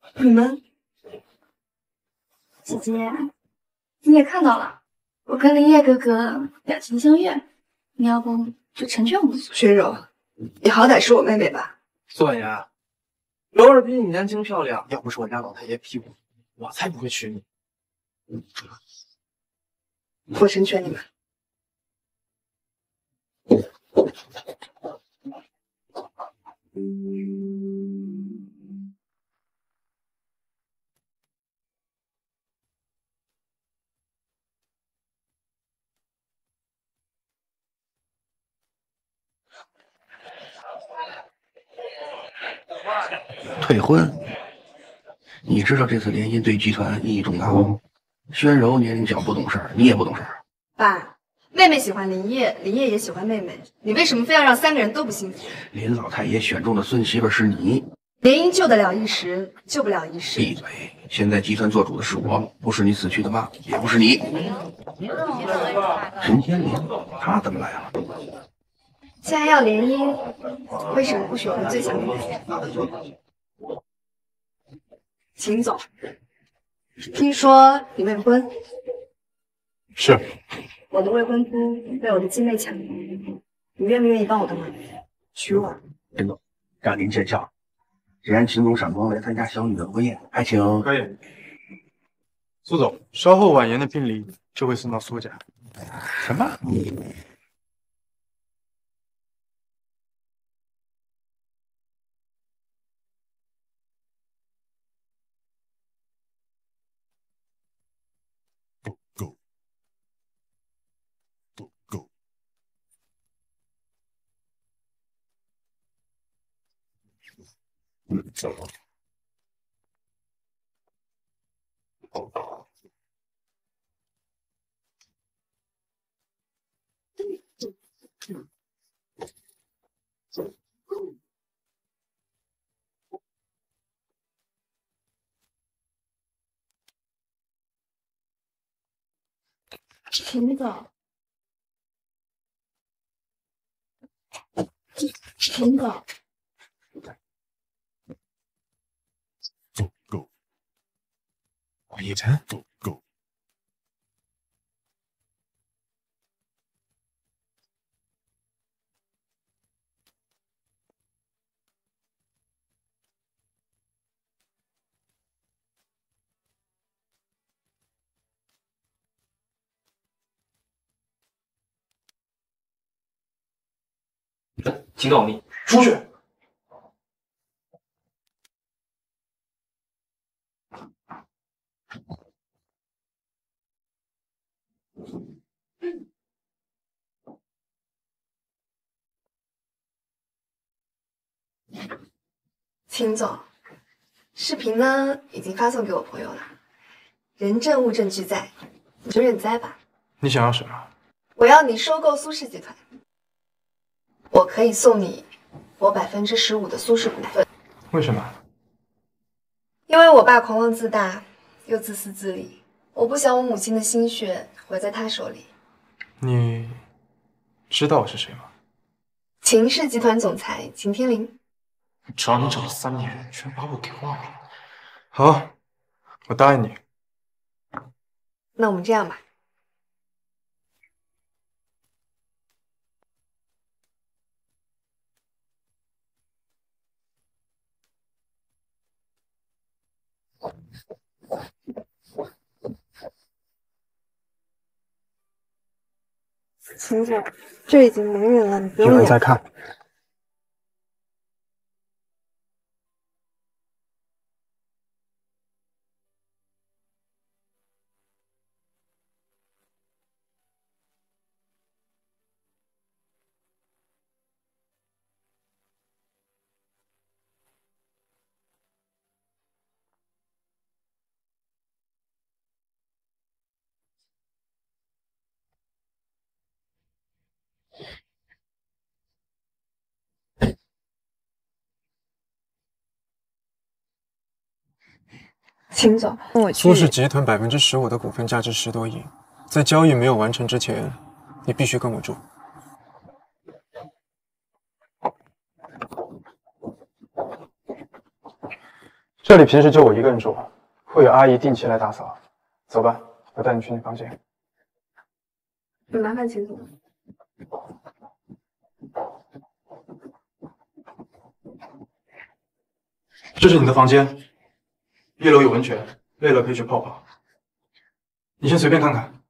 你们，姐姐，你也看到了，我跟林叶哥哥两情相悦，你要不就成全我？ 轩柔，你好歹是我妹妹吧？ 素颜，柔儿比你年轻漂亮，要不是我家老太爷屁股，我才不会娶你。 我成全你们。 退婚？你知道这次联姻对集团意义重大吗？轩柔年龄小不懂事儿，你也不懂事儿。 爸，妹妹喜欢林叶，林叶也喜欢妹妹，你为什么非要让三个人都不幸福？ 林老太爷选中的孙媳妇是你， 联姻救得了一时，救不了一世。 闭嘴！现在集团做主的是我，不是你死去的妈，也不是你。陈天林，他怎么来了？ 既然要联姻，为什么不选个最强的男人？秦总，听说你未婚， 是， 我的未婚夫被我的继妹抢了，你愿不愿意帮我的忙，娶我？ 陈总，让您见笑。既然秦总赏光来参加小雨的婚宴，还请。 可以。苏总，稍后婉言的聘礼就会送到苏家。 什么？ 秦总，秦总， 王一晨， 秦总，你出去。 秦总，视频呢已经发送给我朋友了，人证物证俱在，你就认栽吧。 你想要什么？ 我要你收购苏氏集团，我可以送你我15%的苏氏股份。 为什么？ 因为我爸狂妄自大，又自私自利，我不想我母亲的心血毁在他手里。 你知道我是谁吗？ 秦氏集团总裁秦天林。 找你找了3年，居然把我给忘了。好，我答应你。 那我们这样吧，秦总，这已经没人了，你不用有人演。 在看。 秦总，我去。 苏氏集团15%的股份价值10多亿，在交易没有完成之前，你必须跟我住。 这里平时就我一个人住，会有阿姨定期来打扫。走吧，我带你去你房间。 麻烦秦总。 这是你的房间，1楼有温泉，累了可以去泡泡。你先随便看看。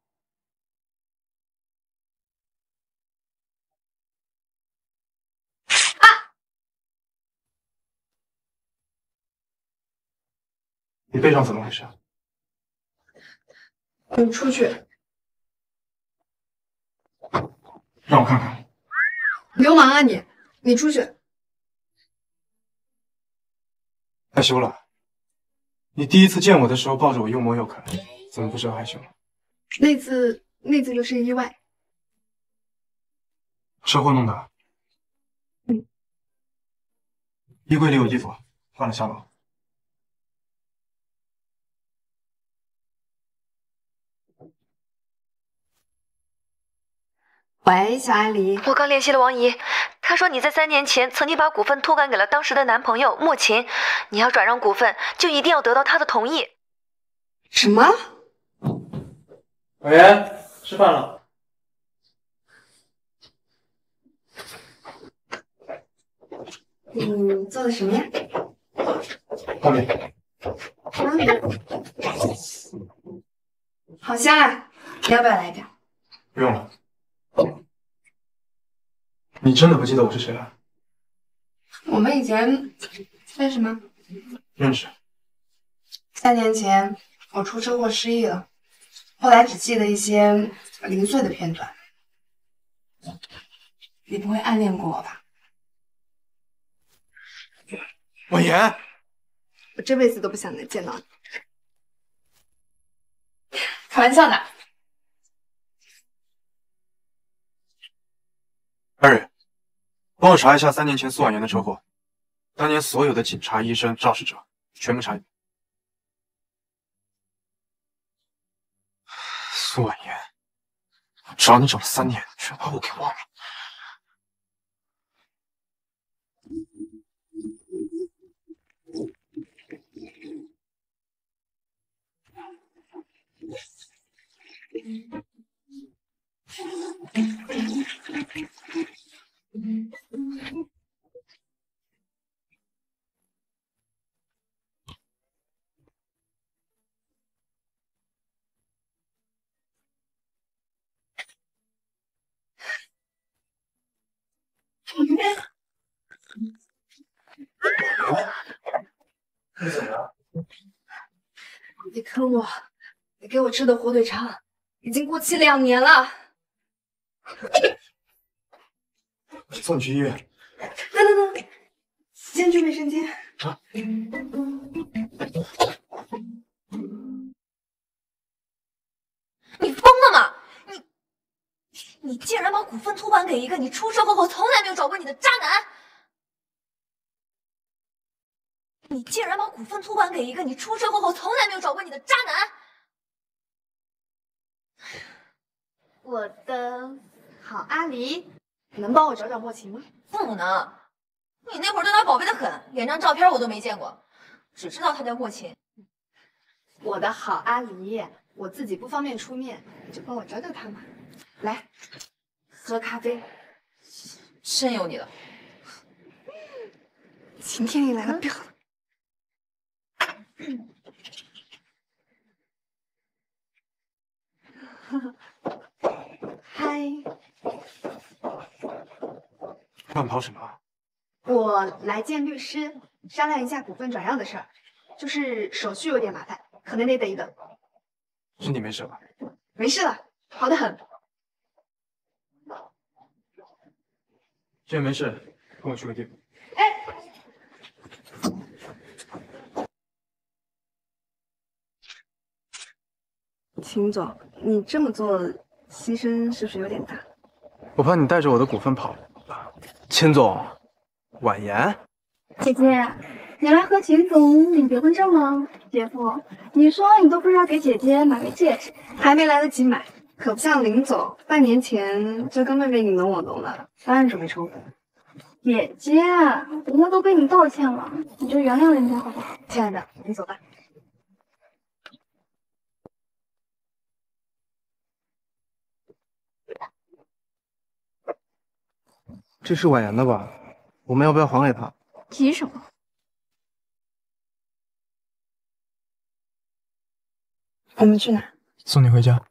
你背上怎么回事？ 你出去。 让我看看。 流氓啊你！你出去。 害羞了？你第一次见我的时候抱着我又摸又啃，怎么不知道害羞了？ 那次就是意外。 车祸弄的。衣柜里有衣服，换了下楼。 喂，小艾黎， 我刚联系了王姨，她说你在3年前曾经把股份托管给了当时的男朋友莫琴，你要转让股份就一定要得到他的同意。 什么？ 委员，吃饭了。 你做的什么呀？ 泡面。 好香啊！你要不要来一点？ 不用了。你真的不记得我是谁了？ 我们以前认识吗？ 认识。 3年前我出车祸失忆了，后来只记得一些零碎的片段。你不会暗恋过我吧？ 婉言， 我这辈子都不想再见到你。 开玩笑的。 艾瑞，帮我查一下3年前苏婉言的车祸，当年所有的警察、医生、肇事者全部查一遍。苏婉言，我找你找了3年，全把我给忘了。 你怎么了？ 你坑我！你给我吃的火腿肠已经过期2年了。 我送你去医院。 等，先去卫生间。 啊！ 你疯了吗？你竟然把股份托管给一个你出社会后从来没有找过你的渣男！你竟然把股份托管给一个你出社会后从来没有找过你的渣男！ 我的好阿离，能帮我找找莫晴吗？ 不能，你那会儿对他宝贝的很，连张照片我都没见过，只知道他叫莫琴。 我的好阿离，我自己不方便出面，你就帮我找找他嘛。来，喝咖啡。 真有你的！ 晴天你来了，表。嗨， 乱跑什么？ 我来见律师，商量一下股份转让的事儿，就是手续有点麻烦，可能得等一等。 身体没事吧？ 没事了，好得很。 既然没事，跟我去个地方。 秦总，你这么做牺牲是不是有点大？ 我怕你带着我的股份跑。秦总，婉言， 姐姐，你来和秦总领结婚证吗？姐夫，你说你都不知道给姐姐买个戒指， 还没来得及买，可不像林总，半年前就跟妹妹你侬我侬的，当然准备抽婚。 姐姐，人家都跟你道歉了，你就原谅人家好不好？ 亲爱的，你走吧。 这是婉言的吧？我们要不要还给他？ 急什么？ 我们去哪？ 送你回家。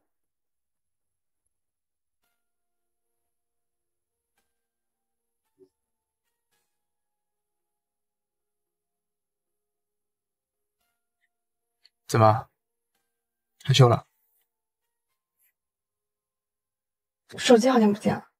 怎么？害羞了？ 手机好像不见了。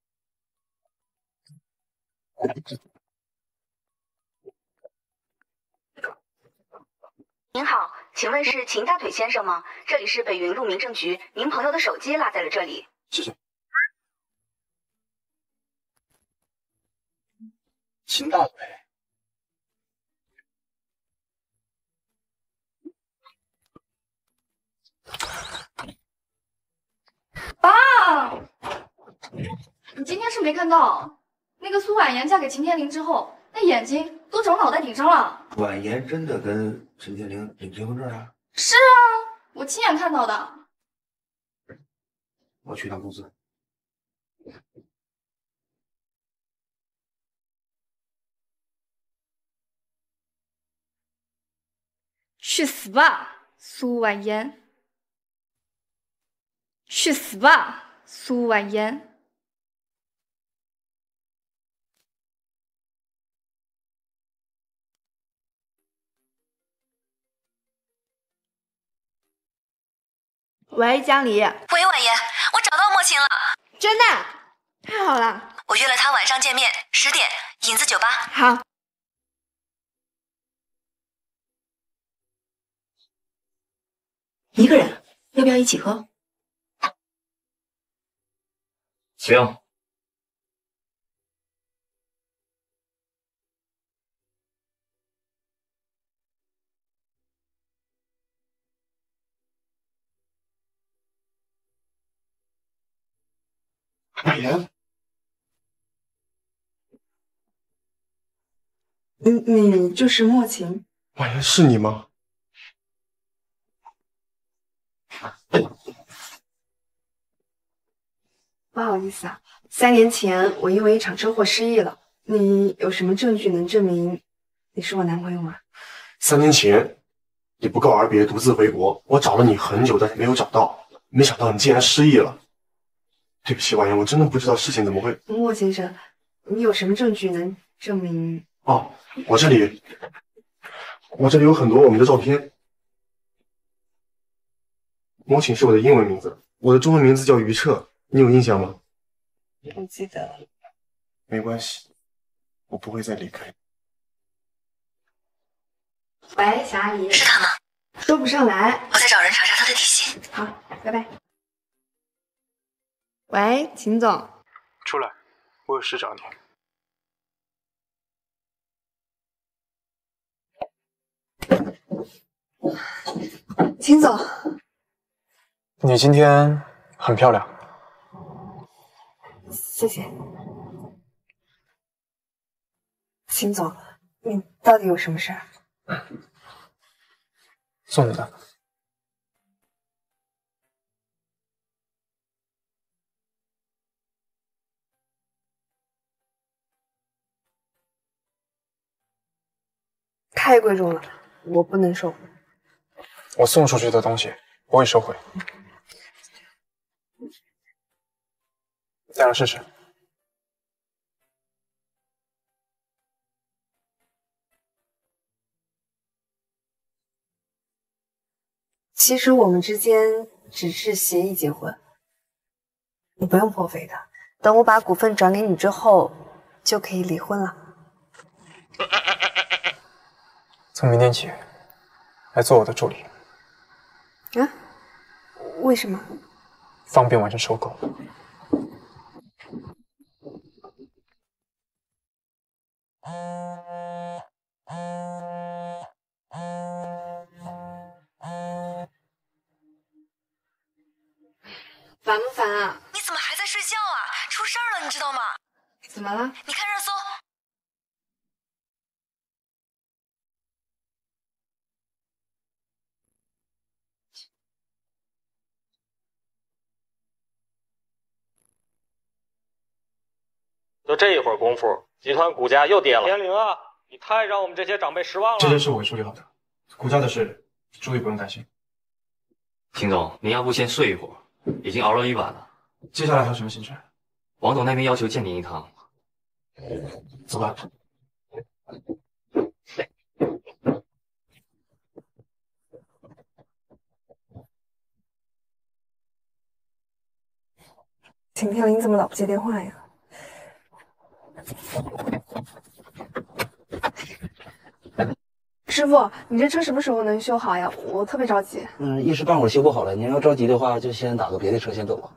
您好，请问是秦大腿先生吗？这里是北云路民政局，您朋友的手机落在了这里。 谢谢。秦大腿。 爸，你今天是没看到那个苏婉言嫁给秦天林之后，那眼睛都长脑袋顶上了。 婉言真的跟陈天灵领结婚证了？ 是啊，我亲眼看到的。 我去趟公司。 去死吧，苏婉言！去死吧，苏婉言！ 喂，江离。 喂，婉言，我找到莫晴了。 真的？太好了。 我约了她晚上见面，10点，影子酒吧。 好。 一个人，要不要一起喝？ 行。 婉言， 你就是莫晴？ 婉言是你吗？ 不好意思啊，3年前我因为一场车祸失忆了。你有什么证据能证明你是我男朋友吗 3年前，你不告而别，独自回国，我找了你很久，但是没有找到。没想到你竟然失忆了。对不起，婉言，我真的不知道事情怎么会。 莫先生，你有什么证据能证明？ 哦，我这里有很多我们的照片。莫晴是我的英文名字，我的中文名字叫于彻，你有印象吗？ 不记得了。 没关系，我不会再离开。 喂，小阿姨。 是他吗？ 说不上来。 我在找人查查他的底细。 好，拜拜。喂，秦总。 出来，我有事找你。 秦总， 你今天很漂亮。 谢谢。秦总，你到底有什么事儿？ 送你的。 太贵重了，我不能收。 我送出去的东西不会收回。戴上试试。 其实我们之间只是协议结婚，你不用破费的。等我把股份转给你之后，就可以离婚了。 从明天起，来做我的助理。 啊？为什么？ 方便完成收购。 烦不烦啊？ 你怎么还在睡觉啊？出事儿了，你知道吗？ 怎么了？ 你看热搜， 就这一会儿功夫，集团股价又跌了。天灵啊，你太让我们这些长辈失望了。 这件事我会处理好的，股价的事，诸位不用担心。 秦总，您要不先睡一会儿，已经熬了一晚了。 接下来还有什么行程？ 王总那边要求见您一趟。 走吧。 秦天林怎么老不接电话呀？师傅，你这车什么时候能修好呀？我特别着急。 一时半会儿修不好了。您要着急的话，就先打个别的车先走吧。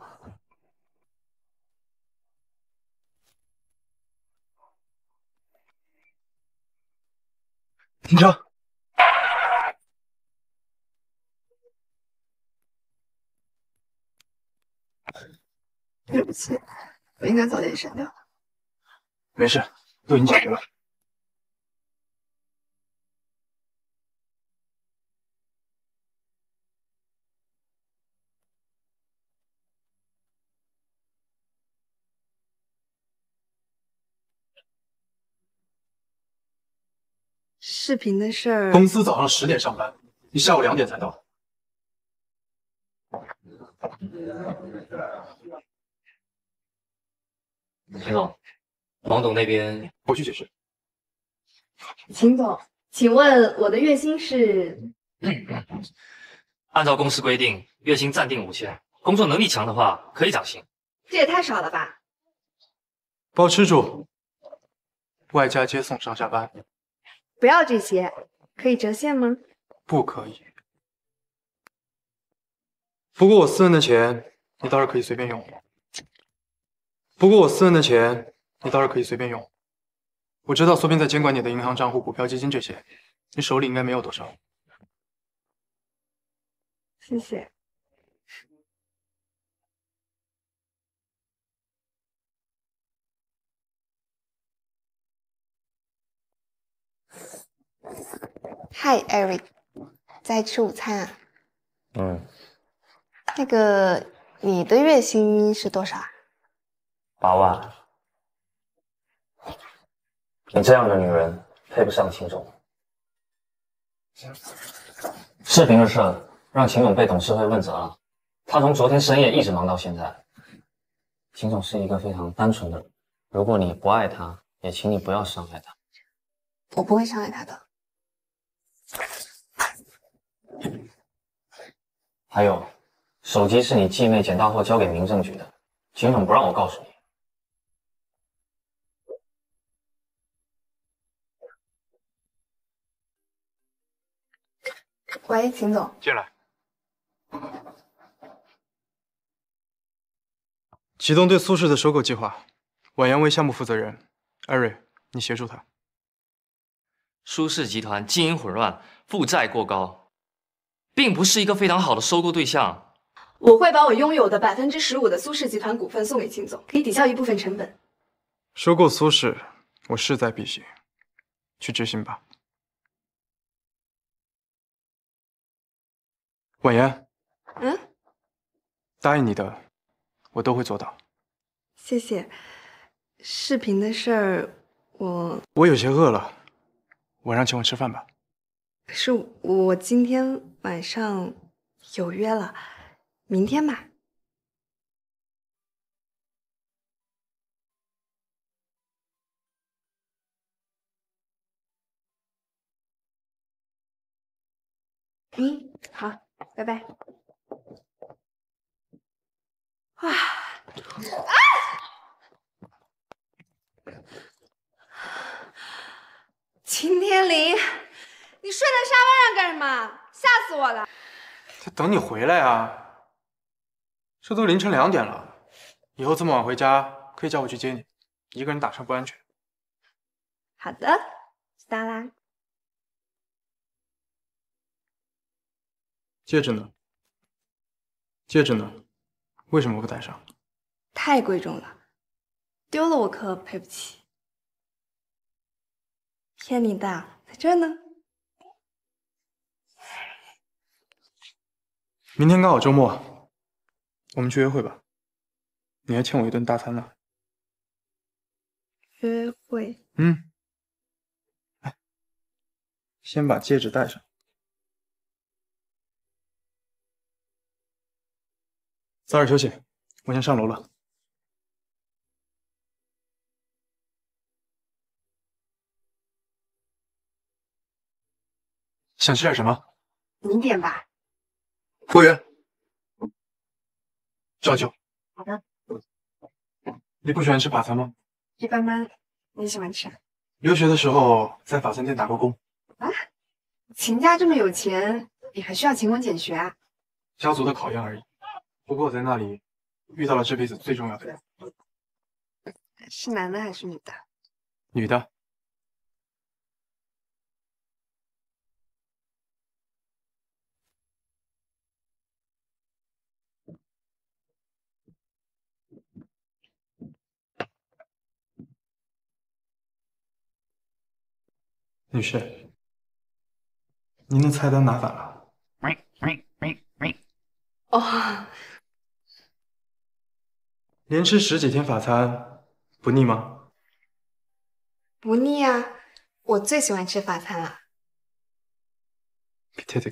停车！ 对不起，我应该早点删掉。 没事，都已经解决了。 视频的事儿， 公司早上10点上班，你下午2点才到。 秦总，王总那边我去解释。 秦总，请问我的月薪是？ 按照公司规定，月薪暂定5000，工作能力强的话可以涨薪。 这也太少了吧！ 包吃住，外加接送上下班。 不要这些，可以折现吗？ 不可以。不过我私人的钱，你倒是可以随便用。我知道苏斌在监管你的银行账户、股票基金这些，你手里应该没有多少。 谢谢。 嗨，Eric， 在吃午餐啊？那个，你的月薪是多少啊 8万。你这样的女人配不上秦总。视频的事让秦总被董事会问责了，他从昨天深夜一直忙到现在。秦总是一个非常单纯的人，如果你不爱他，也请你不要伤害他。 我不会伤害他的。 还有，手机是你继妹捡到后交给民政局的，秦总不让我告诉你。 喂，秦总， 进来。启动对苏氏的收购计划，婉言为项目负责人，艾瑞，你协助他。 苏氏集团经营混乱，负债过高，并不是一个非常好的收购对象。 我会把我拥有的15%的苏氏集团股份送给秦总，可以抵消一部分成本。 收购苏氏，我势在必行，去执行吧。婉言，答应你的，我都会做到。 谢谢。视频的事儿， 我有些饿了，晚上请我吃饭吧。 可是我今天晚上有约了，明天吧。好，拜拜。秦天林，你睡在沙发上干什么？吓死我了！ 在等你回来啊。这都凌晨2点了，以后这么晚回家可以叫我去接你，一个人打车不安全。 好的，知道啦。 戒指呢？戒指呢？为什么不戴上？ 太贵重了，丢了我可赔不起。骗你的，在这儿呢。 明天刚好周末，我们去约会吧。你还欠我一顿大餐呢。 约会。 来，先把戒指戴上。早点休息，我先上楼了。想吃点什么？ 你点吧。 服务员，叫酒。 好的。 你不喜欢吃法餐吗？ 一般般。你喜欢吃？ 留学的时候在法餐店打过工。 啊？秦家这么有钱，你还需要勤工俭学啊？ 家族的考验而已。不过我在那里遇到了这辈子最重要的人。 是男的还是女的？ 女的。女士，您的菜单拿反了。 哦， 连吃10几天法餐，不腻吗？ 不腻啊，我最喜欢吃法餐了。 Potato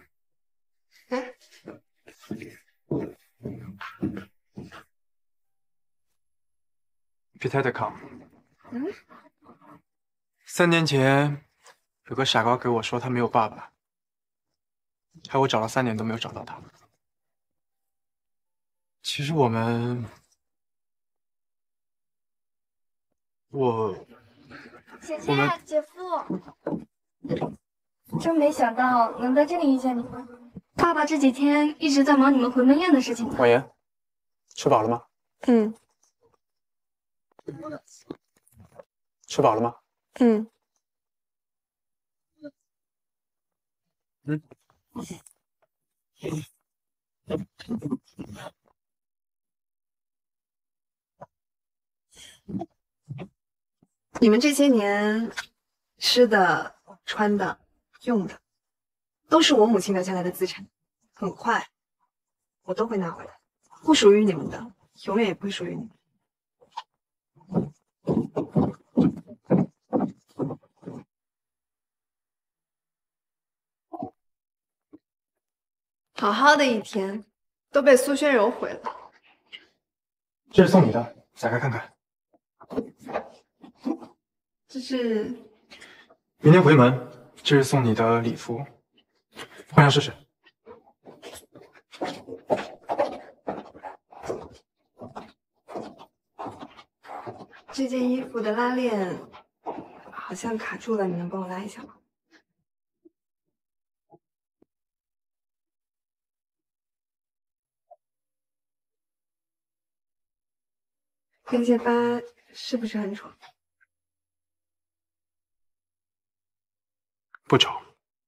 con。Potato con。3年前，有个傻瓜给我说他没有爸爸，害我找了3年都没有找到他。其实我姐姐、姐夫，真没想到能在这里遇见你们。爸爸这几天一直在忙你们回门宴的事情。 婉言，吃饱了吗？吃饱了吗？ 你们这些年吃的、穿的、用的，都是我母亲留下来的资产，很快我都会拿回来，不属于你们的，永远也不会属于你们。好好的一天，都被苏轩柔毁了。 这是送你的，打开看看。 这是明天回门，这是送你的礼服，换上试试。 这件衣服的拉链好像卡住了，你能帮我拉一下吗？这些疤是不是很丑？ 不丑。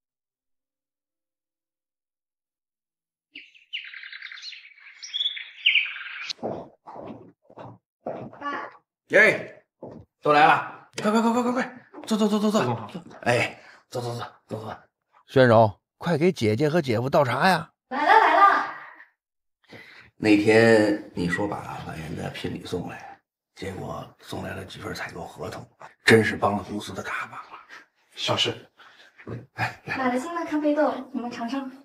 爸， 耶，都来了，快，坐。 坐。 哎，坐。宣柔，快给姐姐和姐夫倒茶呀！ 来了。 那天你说把婉言的聘礼送来，结果送来了几份采购合同，真是帮了公司的大忙了。 小事。 哎，来， 买了新的咖啡豆，你们尝尝。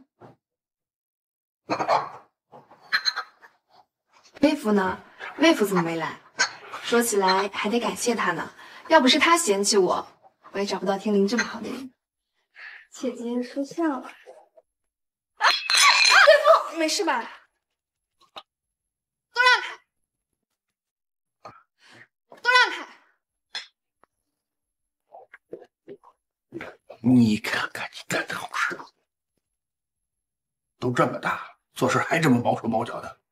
魏夫呢？魏夫怎么没来？说起来还得感谢他呢，要不是他嫌弃我，我也找不到天灵这么好的人。 姐姐说笑了。 魏夫，没事吧？都让开！ 你看看你干的好事，都这么大了，做事还这么毛手毛脚的。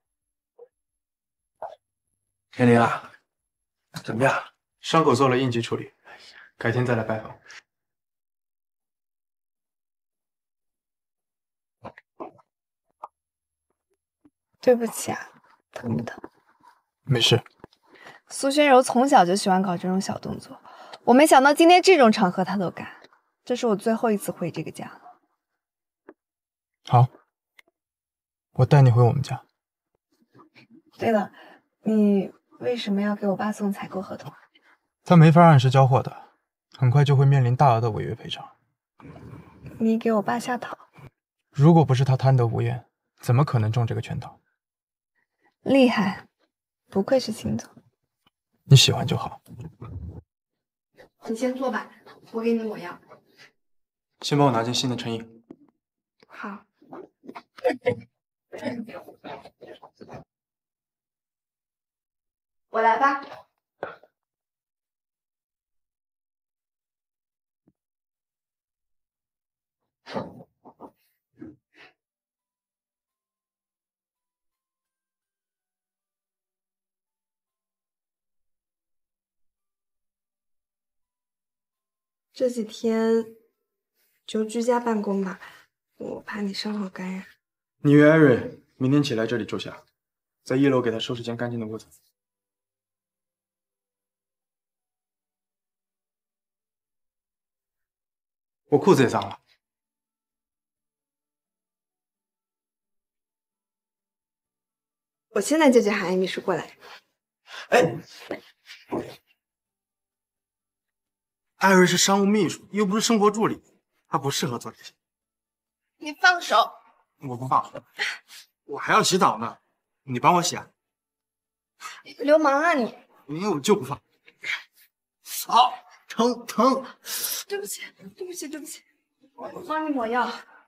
天灵啊，怎么样？ 伤口做了应急处理，改天再来拜访。 对不起啊，疼不疼？ 没事。 苏轩柔从小就喜欢搞这种小动作，我没想到今天这种场合他都干。这是我最后一次回这个家了。 好，我带你回我们家。 对了，你为什么要给我爸送采购合同啊？ 他没法按时交货的，很快就会面临大额的违约赔偿。 你给我爸下套。 如果不是他贪得无厌，怎么可能中这个圈套？ 厉害，不愧是秦总。 你喜欢就好。 你先坐吧，我给你抹药。 先帮我拿件新的衬衣。 好。我来吧。 这几天就居家办公吧，我怕你伤口感染。 你约艾瑞明天起来这里住下，在1楼给他收拾间干净的屋子。我裤子也脏了。 我现在就叫海艾秘书过来。 哎，艾瑞是商务秘书，又不是生活助理，他不适合做这些。 你放手！ 我不放，我还要洗澡呢，你帮我洗啊？ 流氓啊你！ 我就不放。好，疼！ 对不起，对不起，对不起。 我帮你抹药。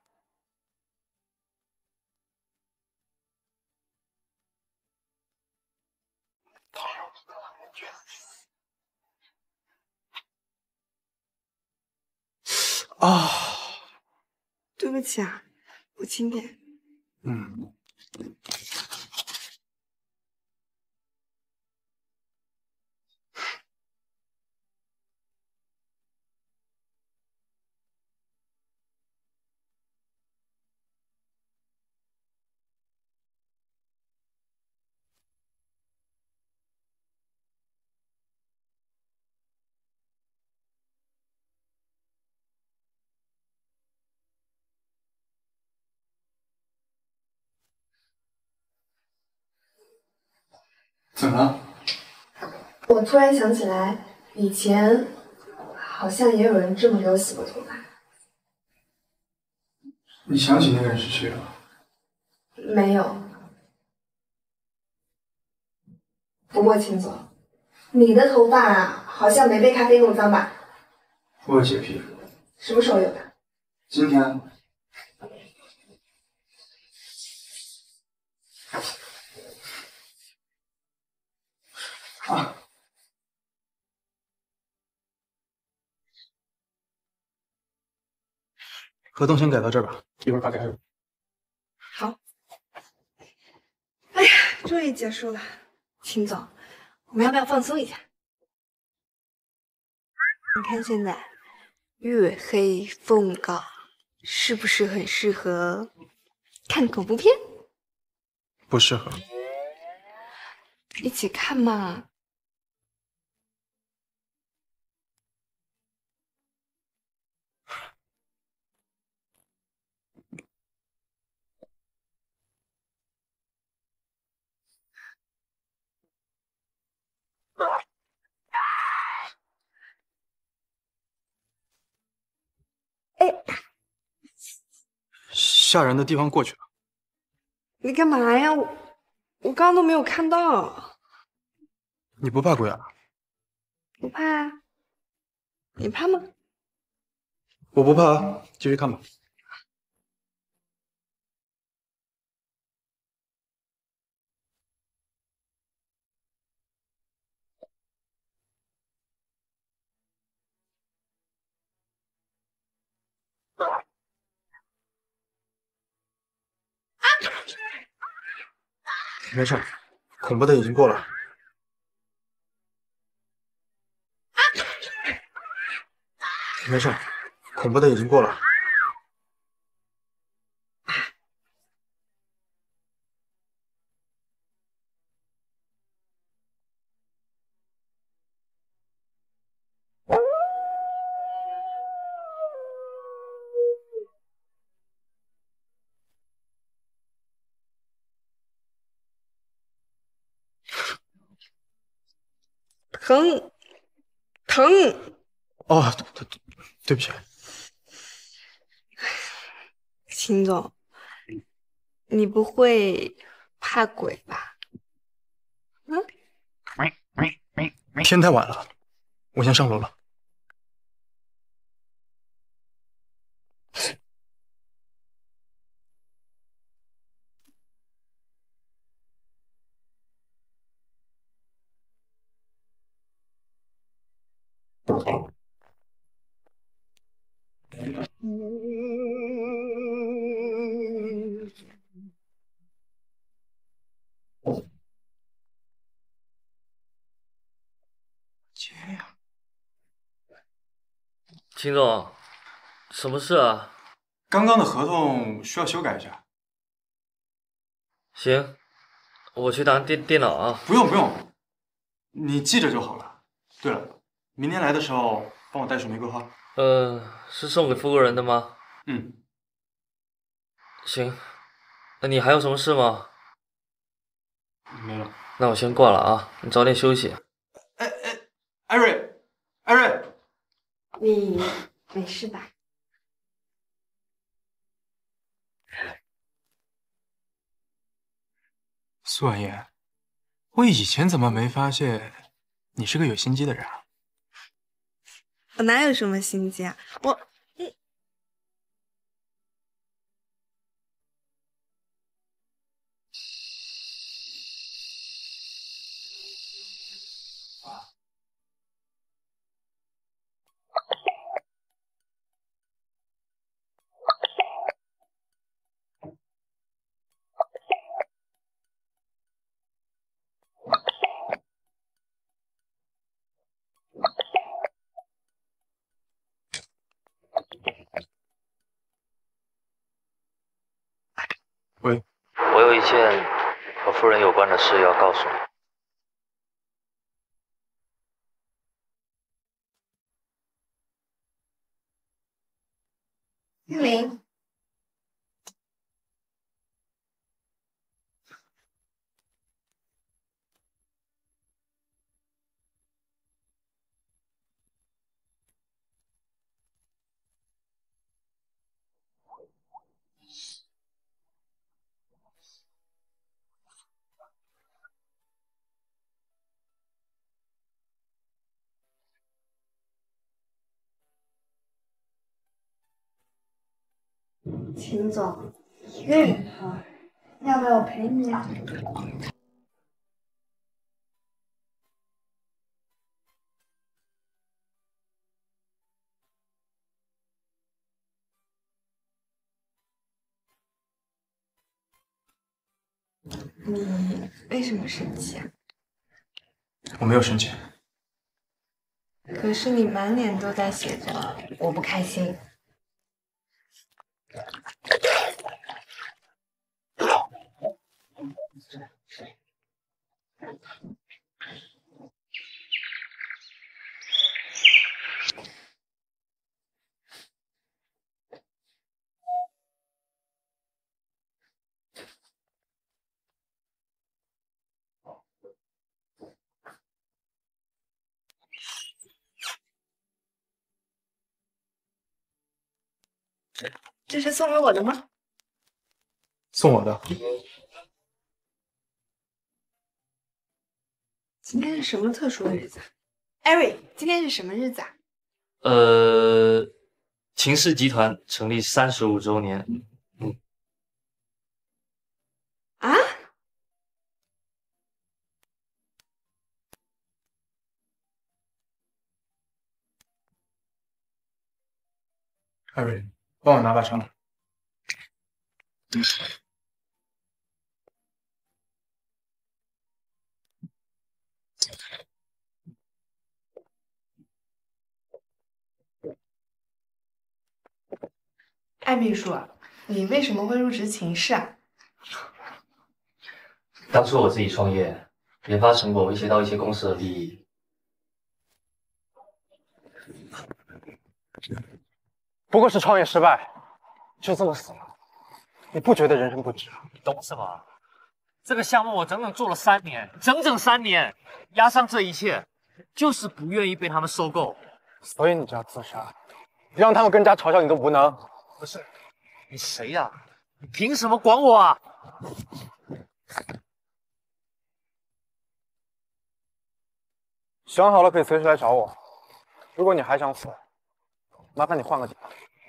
啊， 对不起啊，我轻点。 嗯。怎么了？ 我突然想起来，以前好像也有人这么给我洗过头发。 你想起那个人是谁了？ 没有。不过秦总，你的头发好像没被咖啡弄脏吧？ 我有洁癖。 什么时候有的？ 今天。啊！合同先改到这儿吧，一会儿发给艾瑞。 好。哎呀，终于结束了，秦总，我们要不要放松一下？你看现在月黑风高，是不是很适合看恐怖片？ 不适合。 一起看嘛。哎， 吓人的地方过去了。 你干嘛呀？我刚刚都没有看到。 你不怕鬼啊？ 不怕啊。你怕吗？ 我不怕啊，继续看吧。没事，恐怖的已经过了。没事，恐怖的已经过了。 疼。 疼。 哦，对不起。 秦总，你不会怕鬼吧？嗯？ 天太晚了，我先上楼了。接呀！ 秦总，什么事啊？ 刚刚的合同需要修改一下。 行，我去拿电脑啊。 不用，你记着就好了。对了，明天来的时候帮我带束玫瑰花。 是送给夫人的吗？ 嗯。 行，那你还有什么事吗？ 没了。 那我先挂了啊，你早点休息。 艾瑞， 你没事吧？ 苏婉言，我以前怎么没发现你是个有心机的人啊？ 我哪有什么心机啊？ 喂， 我有一件和夫人有关的事要告诉玉玲，秦总，一个人啊，要不要我陪你啊？ 你为什么生气啊？ 我没有生气。 可是你满脸都在写着我不开心。这是送给我的吗？ 送我的。 今天是什么特殊的日子？艾瑞，今天是什么日子啊？ 秦氏集团成立35周年。 啊？ 艾瑞，帮我拿把茶。 艾秘书，你为什么会入职秦氏啊？ 当初我自己创业，研发成果威胁到一些公司的利益。 不过是创业失败，就这么死了，你不觉得人生不值啊？ 你懂什么？这个项目我整整做了3年，整整3年，压上这一切， 就是不愿意被他们收购。 所以你就要自杀，让他们更加嘲笑你的无能。 不是，你谁呀？你凭什么管我啊？ 想好了可以随时来找我。如果你还想死，麻烦你换个地方。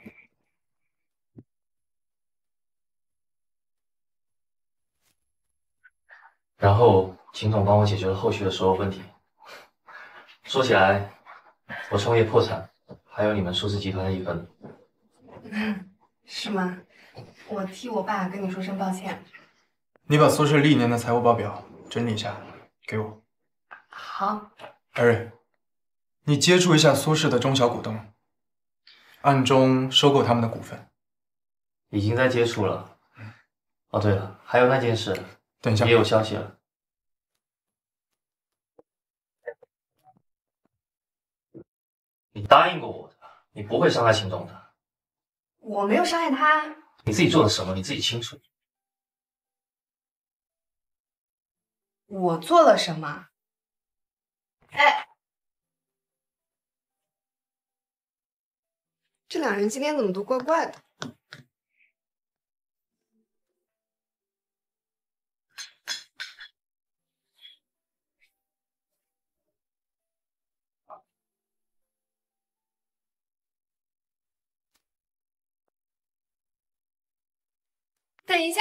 然后秦总帮我解决了后续的所有问题。说起来，我创业破产，还有你们苏氏集团的一份。 是吗？我替我爸跟你说声抱歉。 你把苏氏历年的财务报表整理一下，给我。 好。 艾瑞，你接触一下苏氏的中小股东，暗中收购他们的股份。 已经在接触了。哦，对了，还有那件事， 等一下， 也有消息了。你答应过我的，你不会伤害秦总的。 我没有伤害他。 你自己做了什么，你自己清楚。 我做了什么？哎，这两人今天怎么都怪怪的？等一下。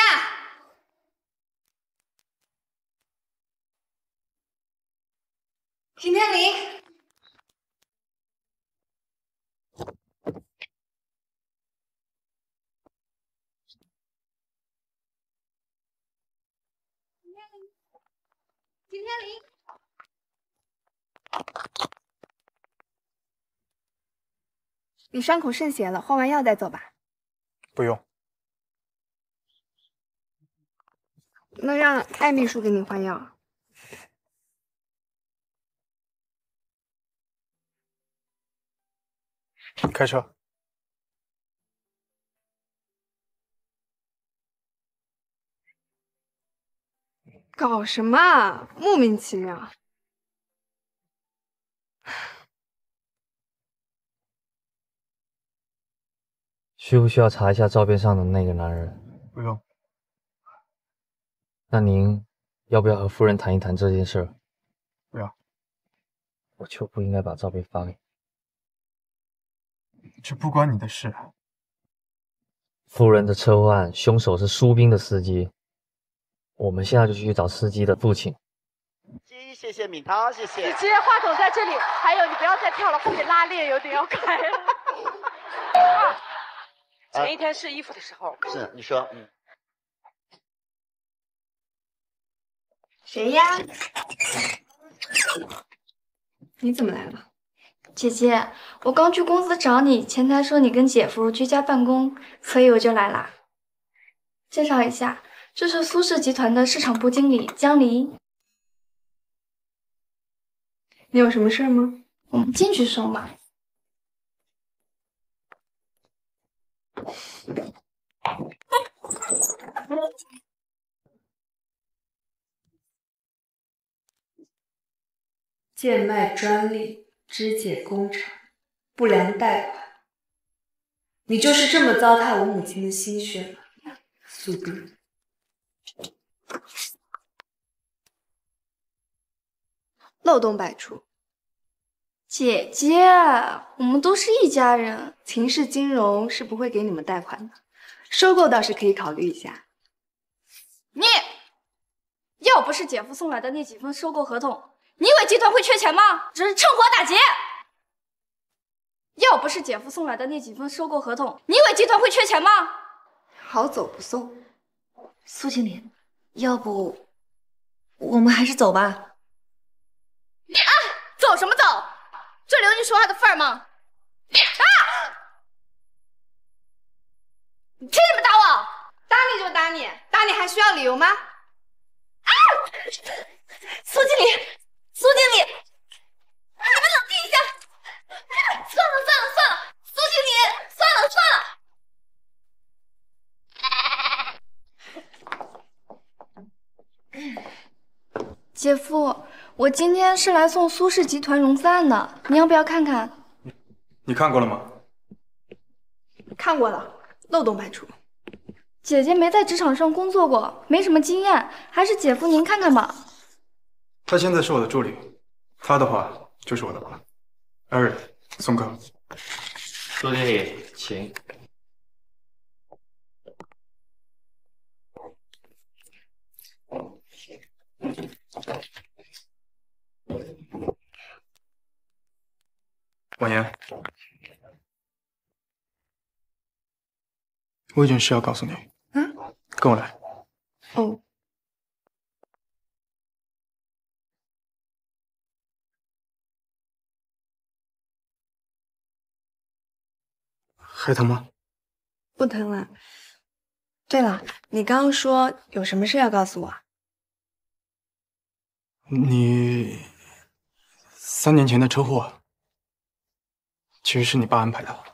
秦天林，秦天林，你伤口渗血了，换完药再走吧。 不用。 那让艾秘书给你换药。 开车。 搞什么啊？莫名其妙。 需不需要查一下照片上的那个男人？ 不用。 那您要不要和夫人谈一谈这件事？ 不要。 我就不应该把照片发给你。 这不关你的事。 夫人的车祸案，凶手是苏斌的司机。我们现在就去找司机的父亲。 谢谢敏涛，谢谢。 子杰，话筒在这里。还有，你不要再跳了，后面拉链有点要开了。前一天试衣服的时候。 是，你说， 谁呀？你怎么来了？ 姐姐，我刚去公司找你，前台说你跟姐夫居家办公，所以我就来啦。介绍一下，这是苏氏集团的市场部经理江离。 你有什么事吗？ 我们进去说嘛。 贱卖专利、肢解工厂、不良贷款，你就是这么糟蹋我母亲的心血吗？苏斌，漏洞百出。 姐姐，我们都是一家人。 秦氏金融是不会给你们贷款的，收购倒是可以考虑一下。 你要不是姐夫送来的那几份收购合同，你以为集团会缺钱吗？只是趁火打劫。要不是姐夫送来的那几份收购合同，你以为集团会缺钱吗？ 好走不送。 苏经理，要不我们还是走吧。 啊！走什么走？这留你说话的份儿吗？啊！你凭什么打我？ 打你就打你，打你还需要理由吗？ 啊！苏经理，苏经理，你们冷静一下。算了，苏经理，算了。 姐夫，我今天是来送苏氏集团融资案的，你要不要看看？ 你看过了吗？ 看过了，漏洞百出。 姐姐没在职场上工作过，没什么经验，还是姐夫您看看吧。 他现在是我的助理，他的话就是我的话。艾瑞，送客。 周经理，请。 婉言，我有件事要告诉你。跟我来。 哦。 还疼吗？ 不疼了。对了，你刚刚说有什么事要告诉我？ 你3年前的车祸，其实是你爸安排的。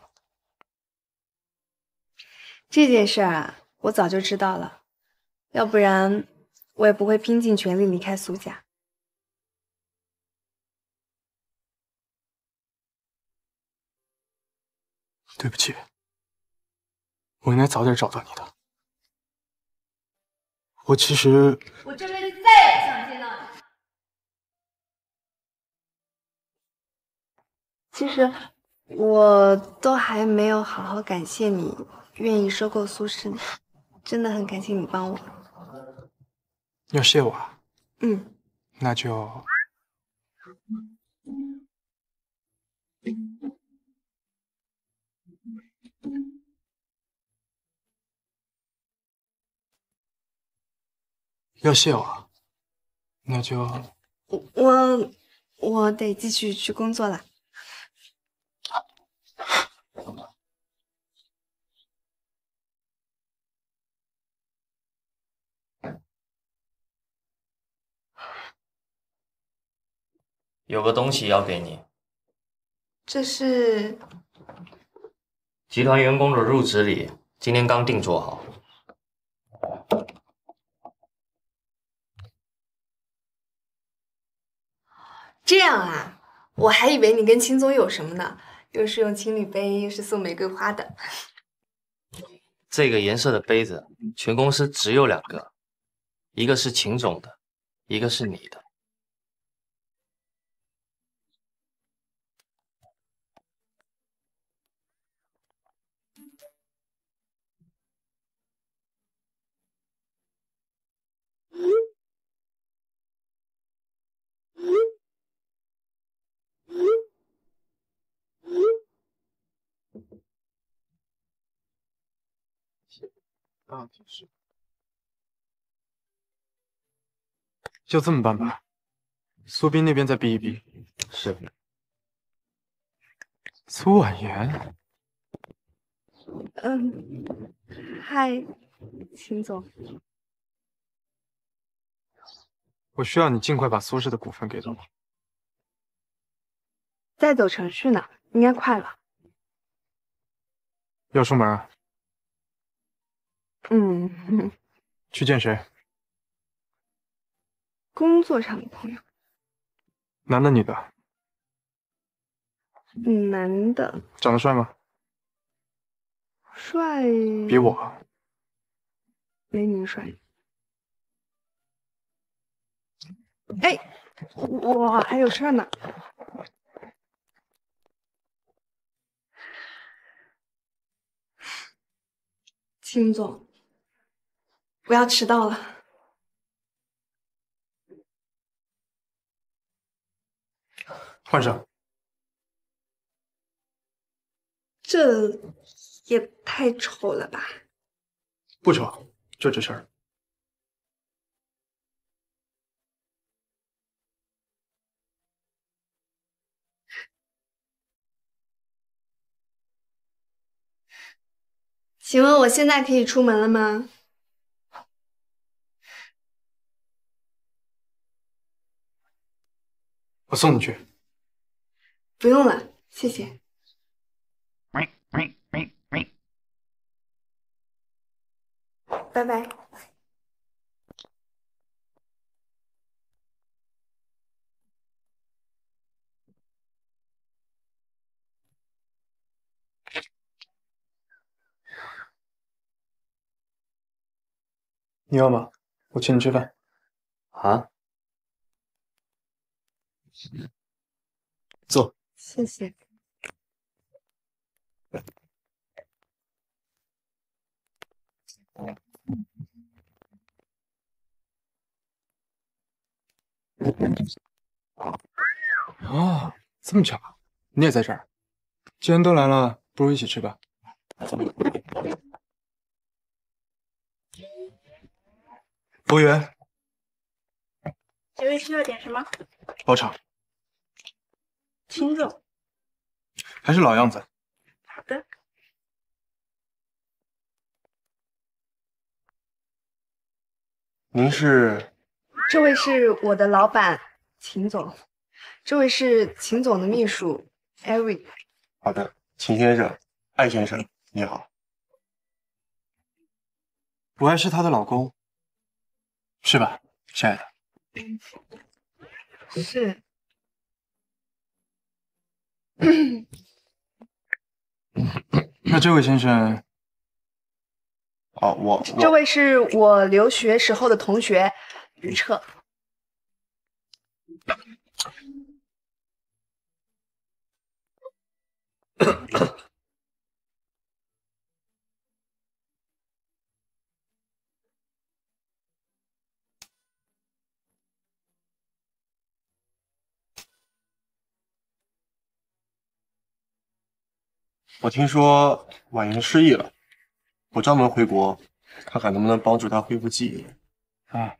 这件事啊，我早就知道了，要不然我也不会拼尽全力离开苏家。 对不起，我应该早点找到你的。我其实…… 我这辈子再也不想见到你。 其实我都还没有好好感谢你，愿意收购苏氏，真的很感谢你帮我。 要谢我啊？ 嗯， 那就……要谢我，那就…… 我得继续去工作了。 有个东西要给你， 这是集团员工的入职礼，今天刚定做好。 这样啊，我还以为你跟秦总有什么呢，又是用情侣杯，又是送玫瑰花的。 这个颜色的杯子，全公司只有2个，一个是秦总的，一个是你的。 就这么办吧。苏斌那边再逼一逼。 是。 苏婉言。 嗨，秦总。 我需要你尽快把苏氏的股份给到我。 在走程序呢，应该快了。 要出门啊？去见谁？ 工作上的朋友。 男的女的？ 男的。 长得帅吗？ 帅。 比我。 没您帅。哎，我还有事呢。秦总，不要迟到了。 换上。 这也太丑了吧！ 不丑，就这事儿。 请问我现在可以出门了吗？ 我送你去。 不用了，谢谢。拜拜。 你要吗？我请你吃饭。 啊？ 坐。 谢谢。 哦，这么巧，你也在这儿。既然都来了，不如一起吃吧。服务员， 几位需要点什么？ 包场。 青肉。 还是老样子。 好的。 您是？ 这位是我的老板秦总，这位是秦总的秘书 Eric。 好的，秦先生，艾先生，你好。 不爱是她的老公，是吧，亲爱的？ 是。 那这位先生， 哦， 这位是我留学时候的同学于彻。 我听说婉莹失忆了，我专门回国看看能不能帮助她恢复记忆。 啊，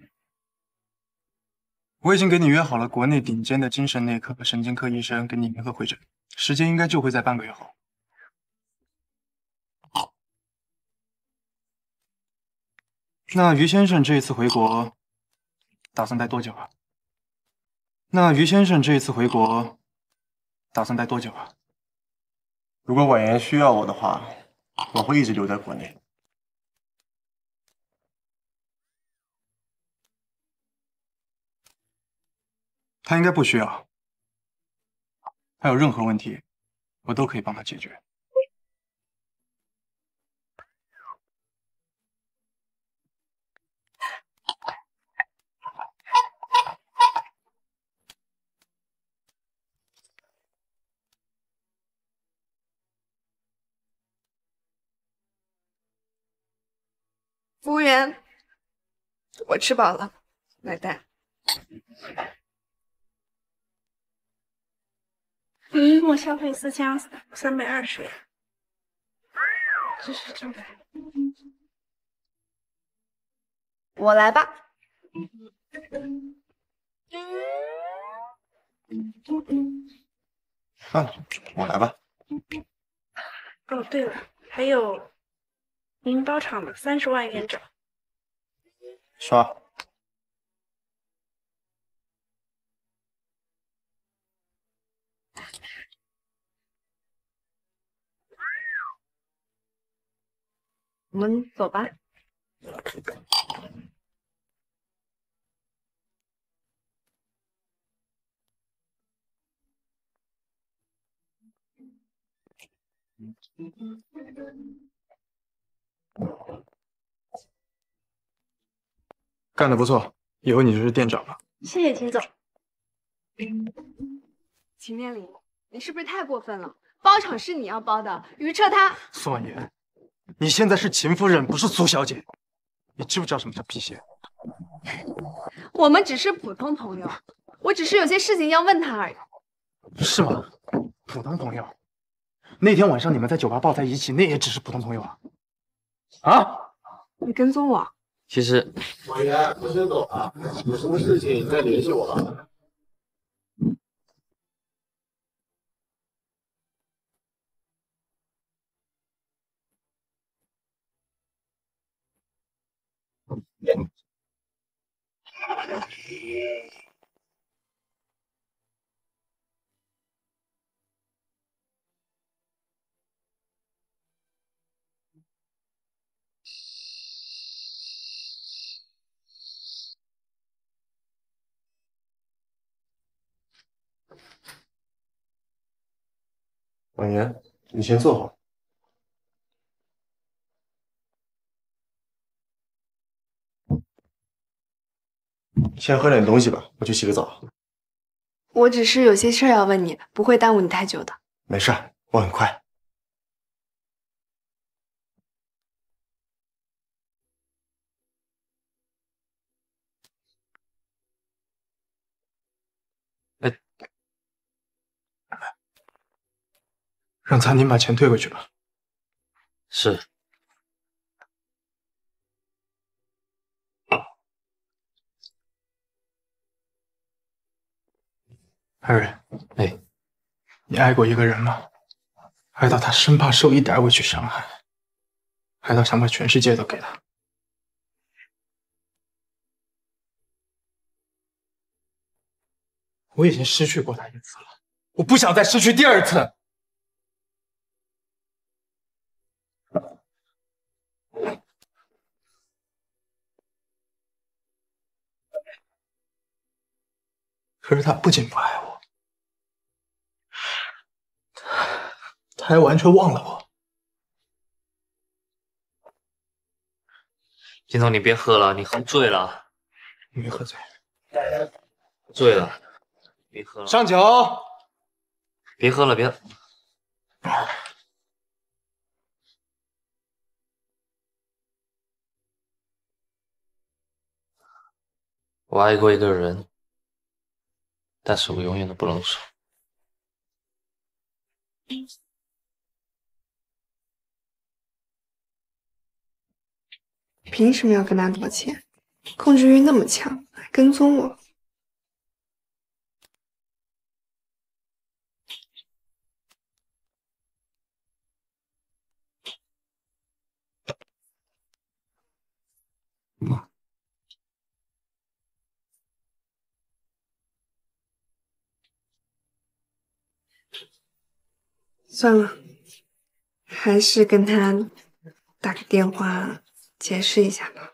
我已经给你约好了国内顶尖的精神内科和神经科医生跟你联合会诊，时间应该就会在半个月后。那于先生这一次回国，打算待多久啊？ 如果婉言需要我的话，我会一直留在国内。 他应该不需要。他有任何问题，我都可以帮他解决。 服务员，我吃饱了，买单。 一共消费4320元，这是账单。 我来吧。 我来吧。 哦，对了，还有您包场的30万元整。 刷。 我们走吧。 干得不错，以后你就是店长了。 谢谢秦总。 秦天林，你是不是太过分了？包场是你要包的，于彻他…… 苏婉言，你现在是秦夫人，不是苏小姐。你知不知道什么叫辟邪？ 我们只是普通朋友，我只是有些事情要问他而已。 是吗？普通朋友？那天晚上你们在酒吧抱在一起，那也只是普通朋友啊！啊！ 你跟踪我？ 其实， 婉言，我先走了，有什么事情你再联系我吧。婉言，你先坐好。 先喝点东西吧，我去洗个澡。 我只是有些事儿要问你，不会耽误你太久的。 没事，我很快。 让餐厅把钱退回去吧。 是。 艾瑞， 哎， 你爱过一个人吗？爱到他生怕受一点委屈伤害，爱到想把全世界都给他。我已经失去过他一次了，我不想再失去第二次。可是他不仅不爱我，他还完全忘了我。 金总，你别喝了，你喝醉了。 你没喝醉。 醉了，别喝了。 上酒。 别喝了，别。我爱过一个人，但是我永远都不能说。 凭什么要跟他道歉？控制欲那么强，还跟踪我。算了，还是跟他打个电话解释一下吧。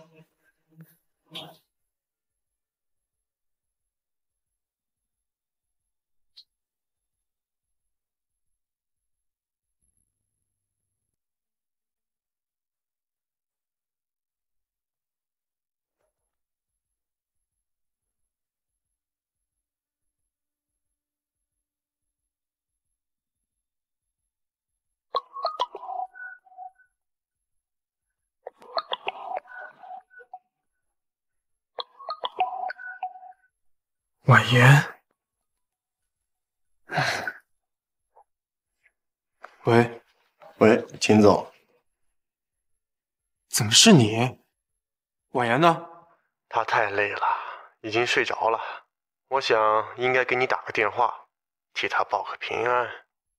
婉言，喂， 喂，秦总， 怎么是你？婉言呢？ 他太累了，已经睡着了。我想应该给你打个电话，替他报个平安。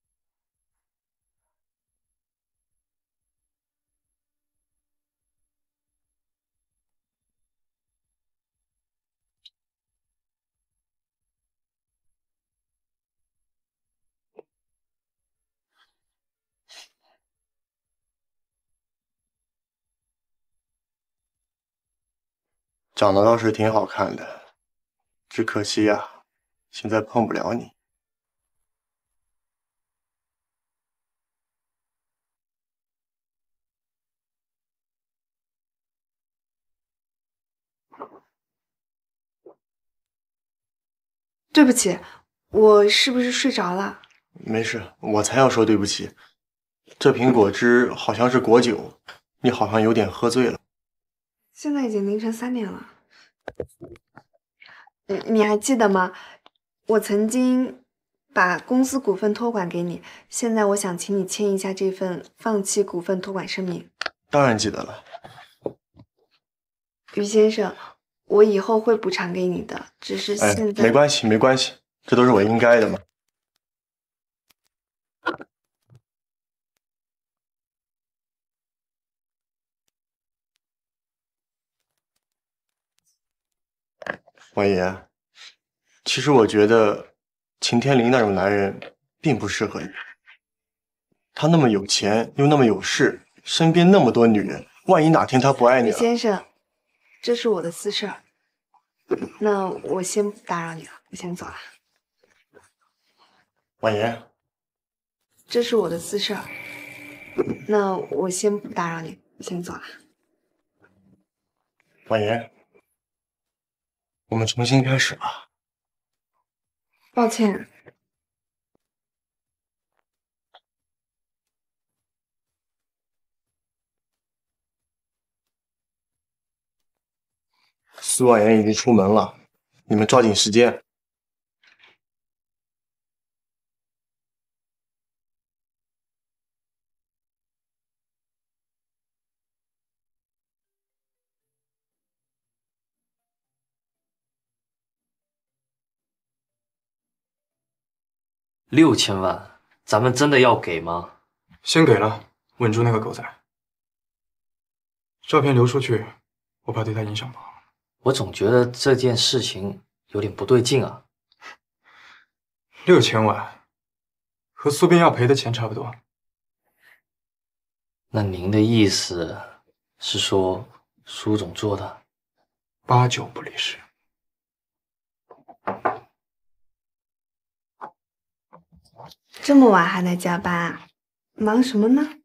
长得倒是挺好看的，只可惜呀，现在碰不了你。 对不起，我是不是睡着了？ 没事，我才要说对不起。这瓶果汁好像是果酒，你好像有点喝醉了。 现在已经凌晨3点了。你还记得吗？我曾经把公司股份托管给你，现在我想请你签一下这份放弃股份托管声明。 当然记得了。 于先生，我以后会补偿给你的，只是现在…… 没关系，没关系，这都是我应该的嘛。婉言，其实我觉得秦天林那种男人并不适合你。他那么有钱，又那么有势，身边那么多女人，万一哪天他不爱你于了…… 先生，这是我的私事儿，那我先不打扰你了，我先走了。 婉言， 这是我的私事儿，那我先不打扰你，我先走了。 婉言。 我们重新开始吧。 抱歉。 苏婉言已经出门了，你们抓紧时间。 6000万，咱们真的要给吗？ 先给了，稳住那个狗仔。照片流出去，我怕对他影响不好。 我总觉得这件事情有点不对劲啊。 6000万，和苏边要赔的钱差不多。 那您的意思是说苏总做的 ？8九不离十。 这么晚还来加班，忙什么呢？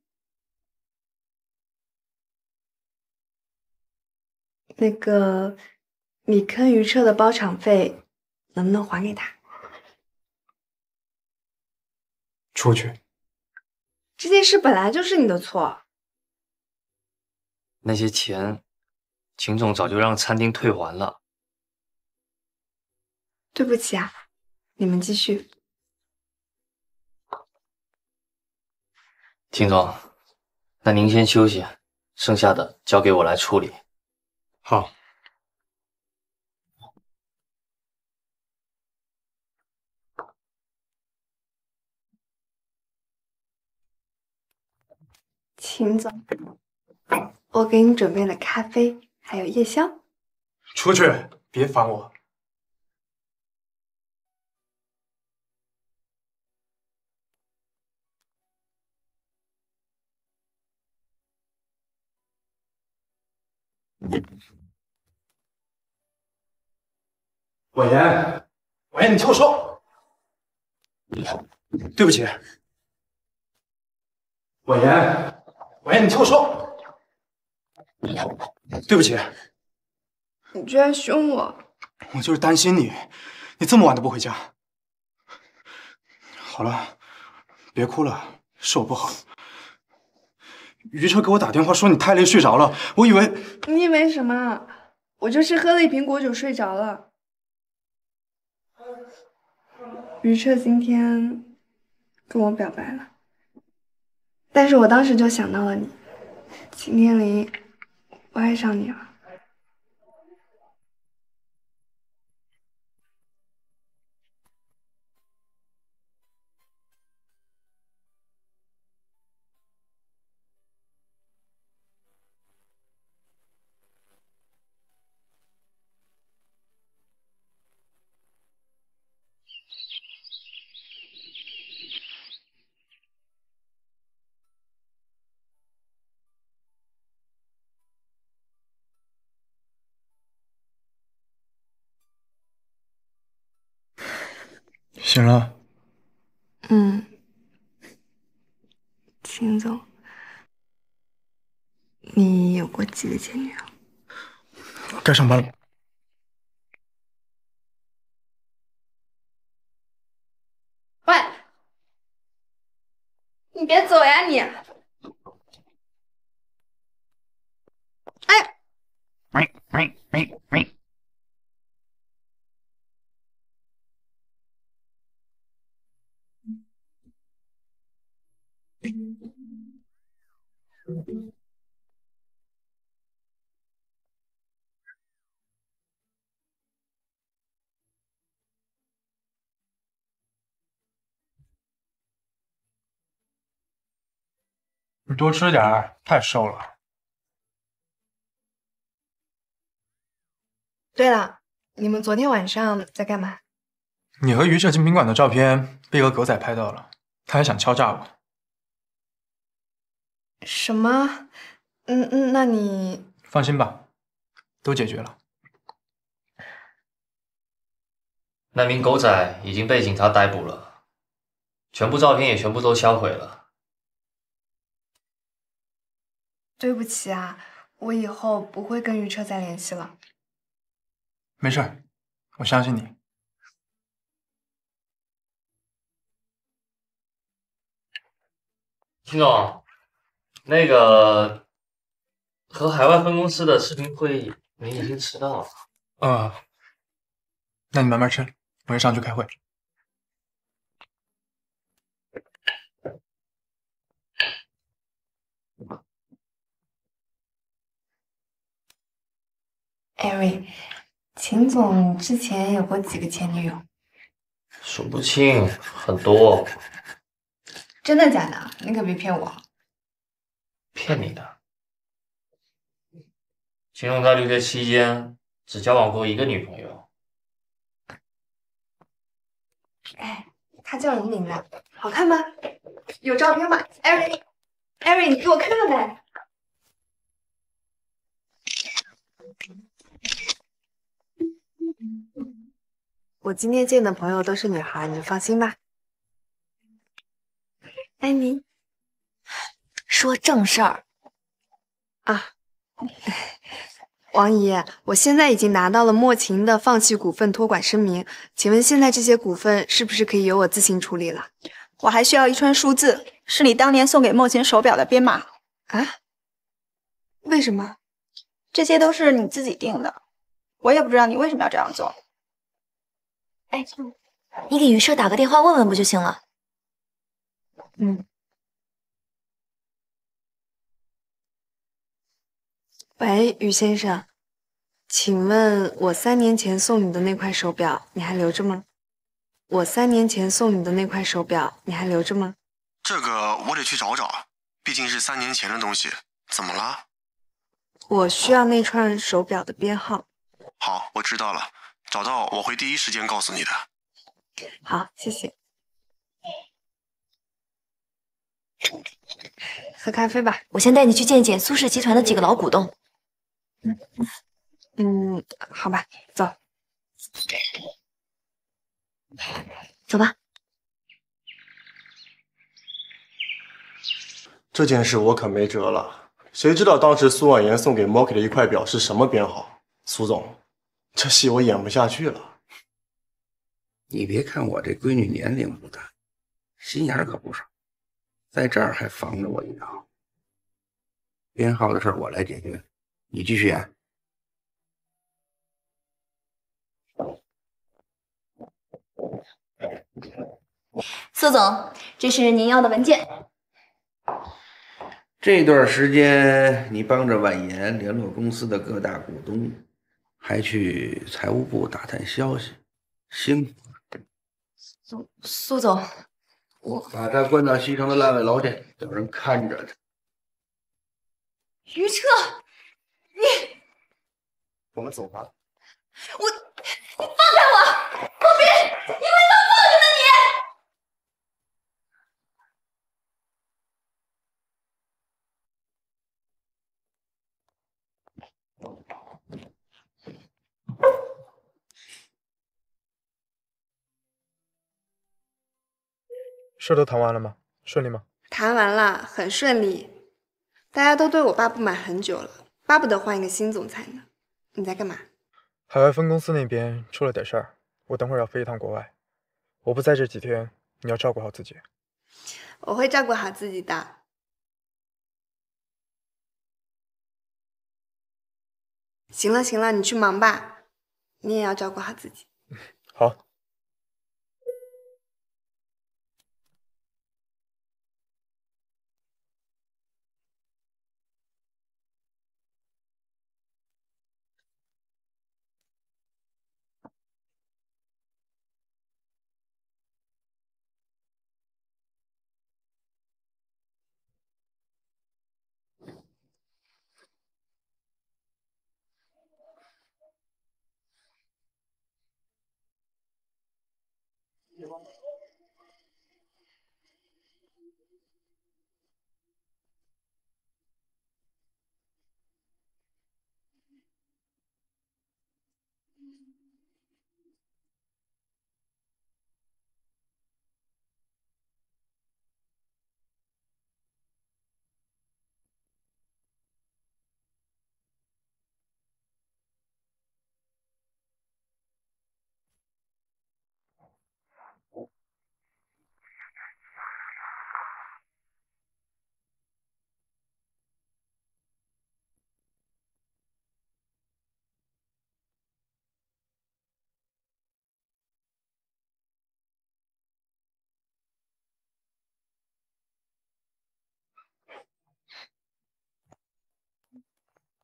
那个，你坑于彻的包场费能不能还给他？ 出去。 这件事本来就是你的错。 那些钱，秦总早就让餐厅退还了。 对不起啊，你们继续。 秦总，那您先休息，剩下的交给我来处理。 好。 秦总，我给你准备了咖啡，还有夜宵。 出去，别烦我。婉言，婉言，你听我说。对不起。婉言，婉言，你听我说。对不起。 你居然凶我！ 我就是担心你，你这么晚都不回家。好了，别哭了，是我不好。于彻给我打电话说你太累睡着了，我以为…… 你以为什么？我就是喝了一瓶果酒睡着了。于彻今天跟我表白了，但是我当时就想到了你，秦天林，我爱上你了。 醒了。 秦总，你有过几个前女友？ 该上班了。 喂，你别走呀你！哎， 你多吃点儿，太瘦了。 对了，你们昨天晚上在干嘛？ 你和于彻进宾馆的照片被个狗仔拍到了，他还想敲诈我。 什么？那你放心吧，都解决了。 那名狗仔已经被警察逮捕了，全部照片也全部都销毁了。 对不起啊，我以后不会跟于彻再联系了。 没事儿， 我相信你。 秦总，那个和海外分公司的视频会议，您已经迟到了。 那你慢慢吃，我先上去开会。 艾瑞，秦总之前有过几个前女友？ 数不清，很多。 真的假的？你可别骗我。 骗你的。秦总在留学期间只交往过一个女朋友。 哎，他叫什么名字？好看吗？有照片吗？艾瑞，艾瑞，你给我看看呗。我今天见的朋友都是女孩，你放心吧。爱你。 说正事儿啊，王姨，我现在已经拿到了莫晴的放弃股份托管声明，请问现在这些股份是不是可以由我自行处理了？ 我还需要一串数字，是你当年送给莫晴手表的编码。 啊？为什么？ 这些都是你自己定的，我也不知道你为什么要这样做。 哎，你给于社打个电话问问不就行了？ 嗯。喂，于先生，请问我3年前送你的那块手表，你还留着吗？我3年前送你的那块手表，你还留着吗？ 这个我得去找找，毕竟是3年前的东西。怎么了？ 我需要那串手表的编号。 好，我知道了，找到我会第一时间告诉你的。 好，谢谢。喝咖啡吧。 我先带你去见见苏氏集团的几个老股东。 好吧，走。 走吧。 这件事我可没辙了，谁知道当时苏婉言送给 Moki 的一块表是什么编号？苏总，这戏我演不下去了。 你别看我这闺女年龄不大，心眼可不少，在这儿还防着我一套。编号的事我来解决，你继续演。 苏总，这是您要的文件。 这段时间你帮着婉言联络公司的各大股东，还去财务部打探消息，辛苦了。 苏总，我把他关到西城的烂尾楼去，有人看着他。 于彻， 我们走吧。 你放开我！我别，你会当报应的你！ 事都谈完了吗？顺利吗？ 谈完了，很顺利。大家都对我爸不满很久了，巴不得换一个新总裁呢。你在干嘛？ 海外分公司那边出了点事儿，我等会儿要飞一趟国外。我不在这几天，你要照顾好自己。 我会照顾好自己的。行了行了，你去忙吧，你也要照顾好自己。 好。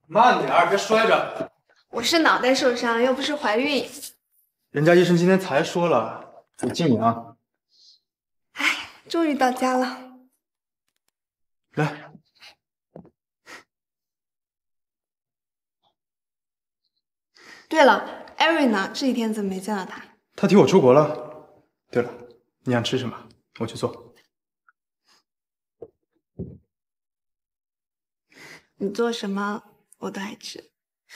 慢点儿，别摔着。 我是脑袋受伤，又不是怀孕。 人家医生今天才说了，得静养。 终于到家了。 来， 对了，艾瑞呢？这几天怎么没见到他？ 他替我出国了。对了，你想吃什么？我去做。 你做什么我都爱吃。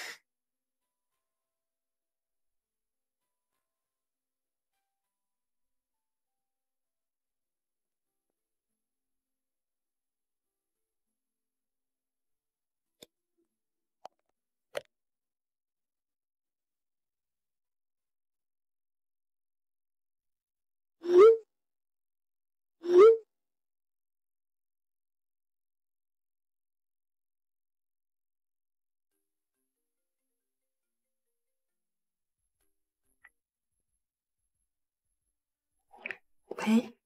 喂，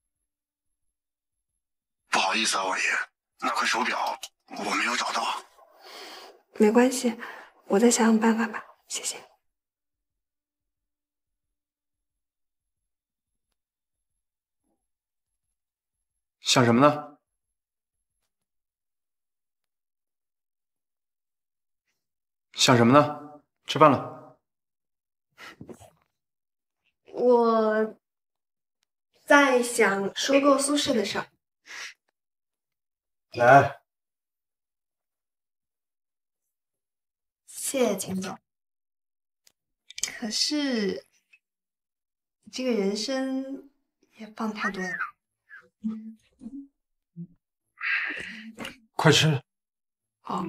不好意思啊，王爷，那块手表我没有找到。 没关系，我再想想办法吧。谢谢。 想什么呢？想什么呢？吃饭了。 我在想收购苏氏的事儿。 来， 谢谢秦总。可是，你这个人参也放太多了吧？ 快吃。 好。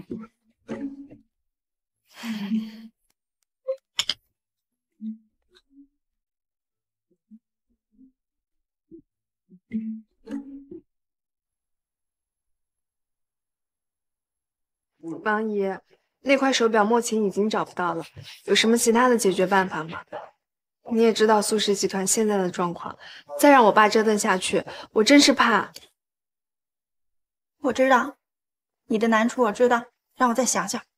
王姨，那块手表莫晴已经找不到了，有什么其他的解决办法吗？你也知道苏氏集团现在的状况，再让我爸折腾下去，我真是怕。 我知道你的难处，我知道，让我再想想。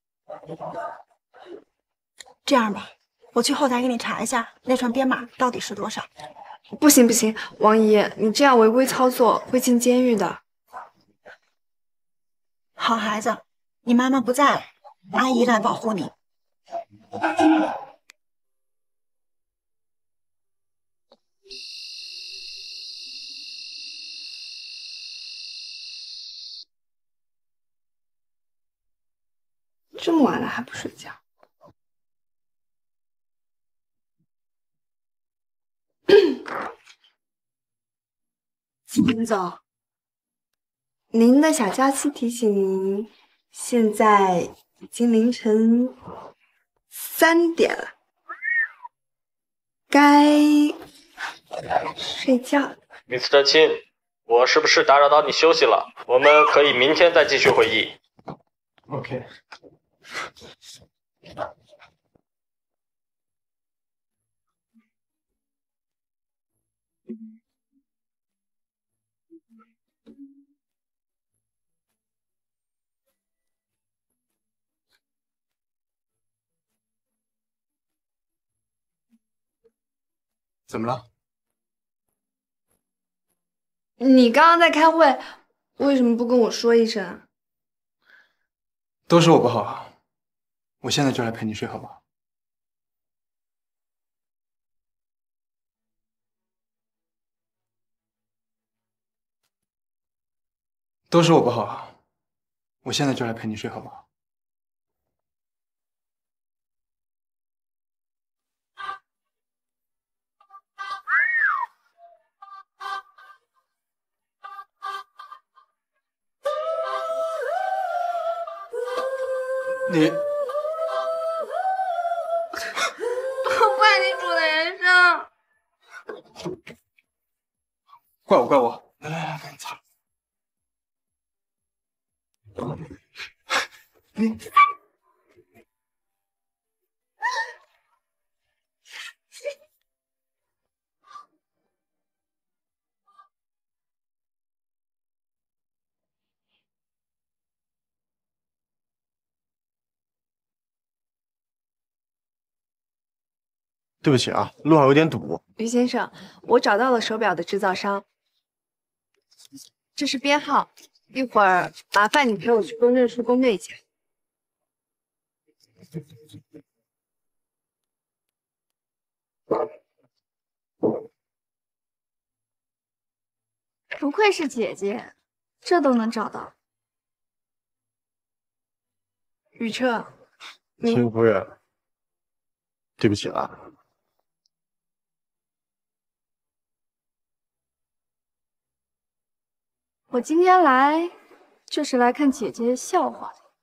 这样吧，我去后台给你查一下那串编码到底是多少。 不行不行，王姨，你这样违规操作会进监狱的。 好孩子，你妈妈不在了，阿姨来保护你。 这么晚了还不睡觉？秦总，您的小娇妻提醒您，现在已经凌晨3点了，该睡觉了。 Mr. 钦，我是不是打扰到你休息了？我们可以明天再继续会议。 OK。怎么了？ 你刚刚在开会，为什么不跟我说一声？ 都是我不好，我现在就来陪你睡，好不好？都是我不好，我现在就来陪你睡，好不好？你都怪你煮的人参， 怪我怪我，来来来，赶紧擦。你对不起啊，路上有点堵。 于先生，我找到了手表的制造商，这是编号，一会儿麻烦你陪我去公证处公证一下。 不愧是姐姐，这都能找到。 雨彻， 秦夫人，对不起了。 我今天来就是来看姐姐笑话的。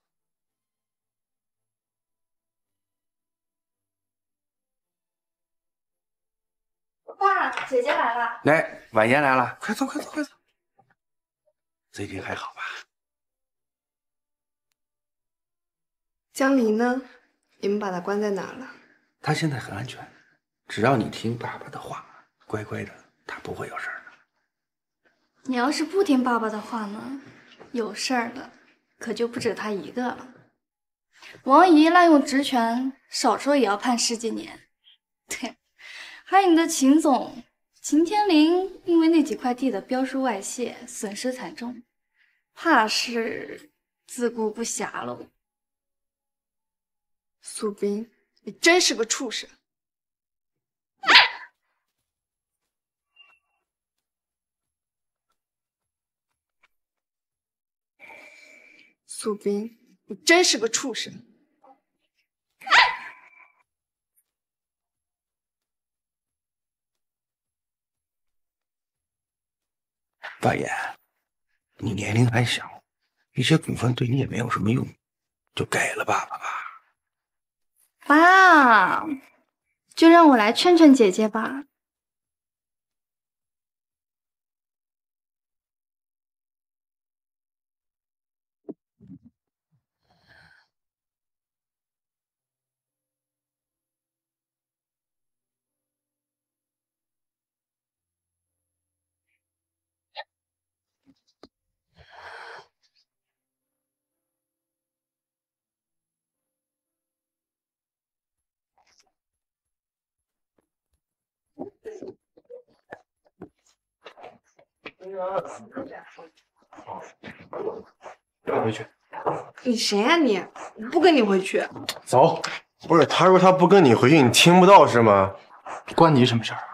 爸，姐姐来了。 来，婉言来了，快坐，快坐，快坐。最近还好吧？ 江离呢？你们把他关在哪儿了？ 他现在很安全，只要你听爸爸的话，乖乖的，他不会有事儿的。 你要是不听爸爸的话呢，有事儿的可就不止他一个了。王姨滥用职权，少说也要判10几年。对，还有你的秦总秦天林，因为那几块地的标书外泄，损失惨重，怕是自顾不暇喽。 苏斌，你真是个畜生！苏斌，你真是个畜生！ 婉言，你年龄还小，一些股份对你也没有什么用，就给了爸爸吧。 爸，就让我来劝劝姐姐吧。 我回去。 你谁呀你？不跟你回去。 走。 不是，他说他不跟你回去，你听不到是吗？ 关你什么事儿？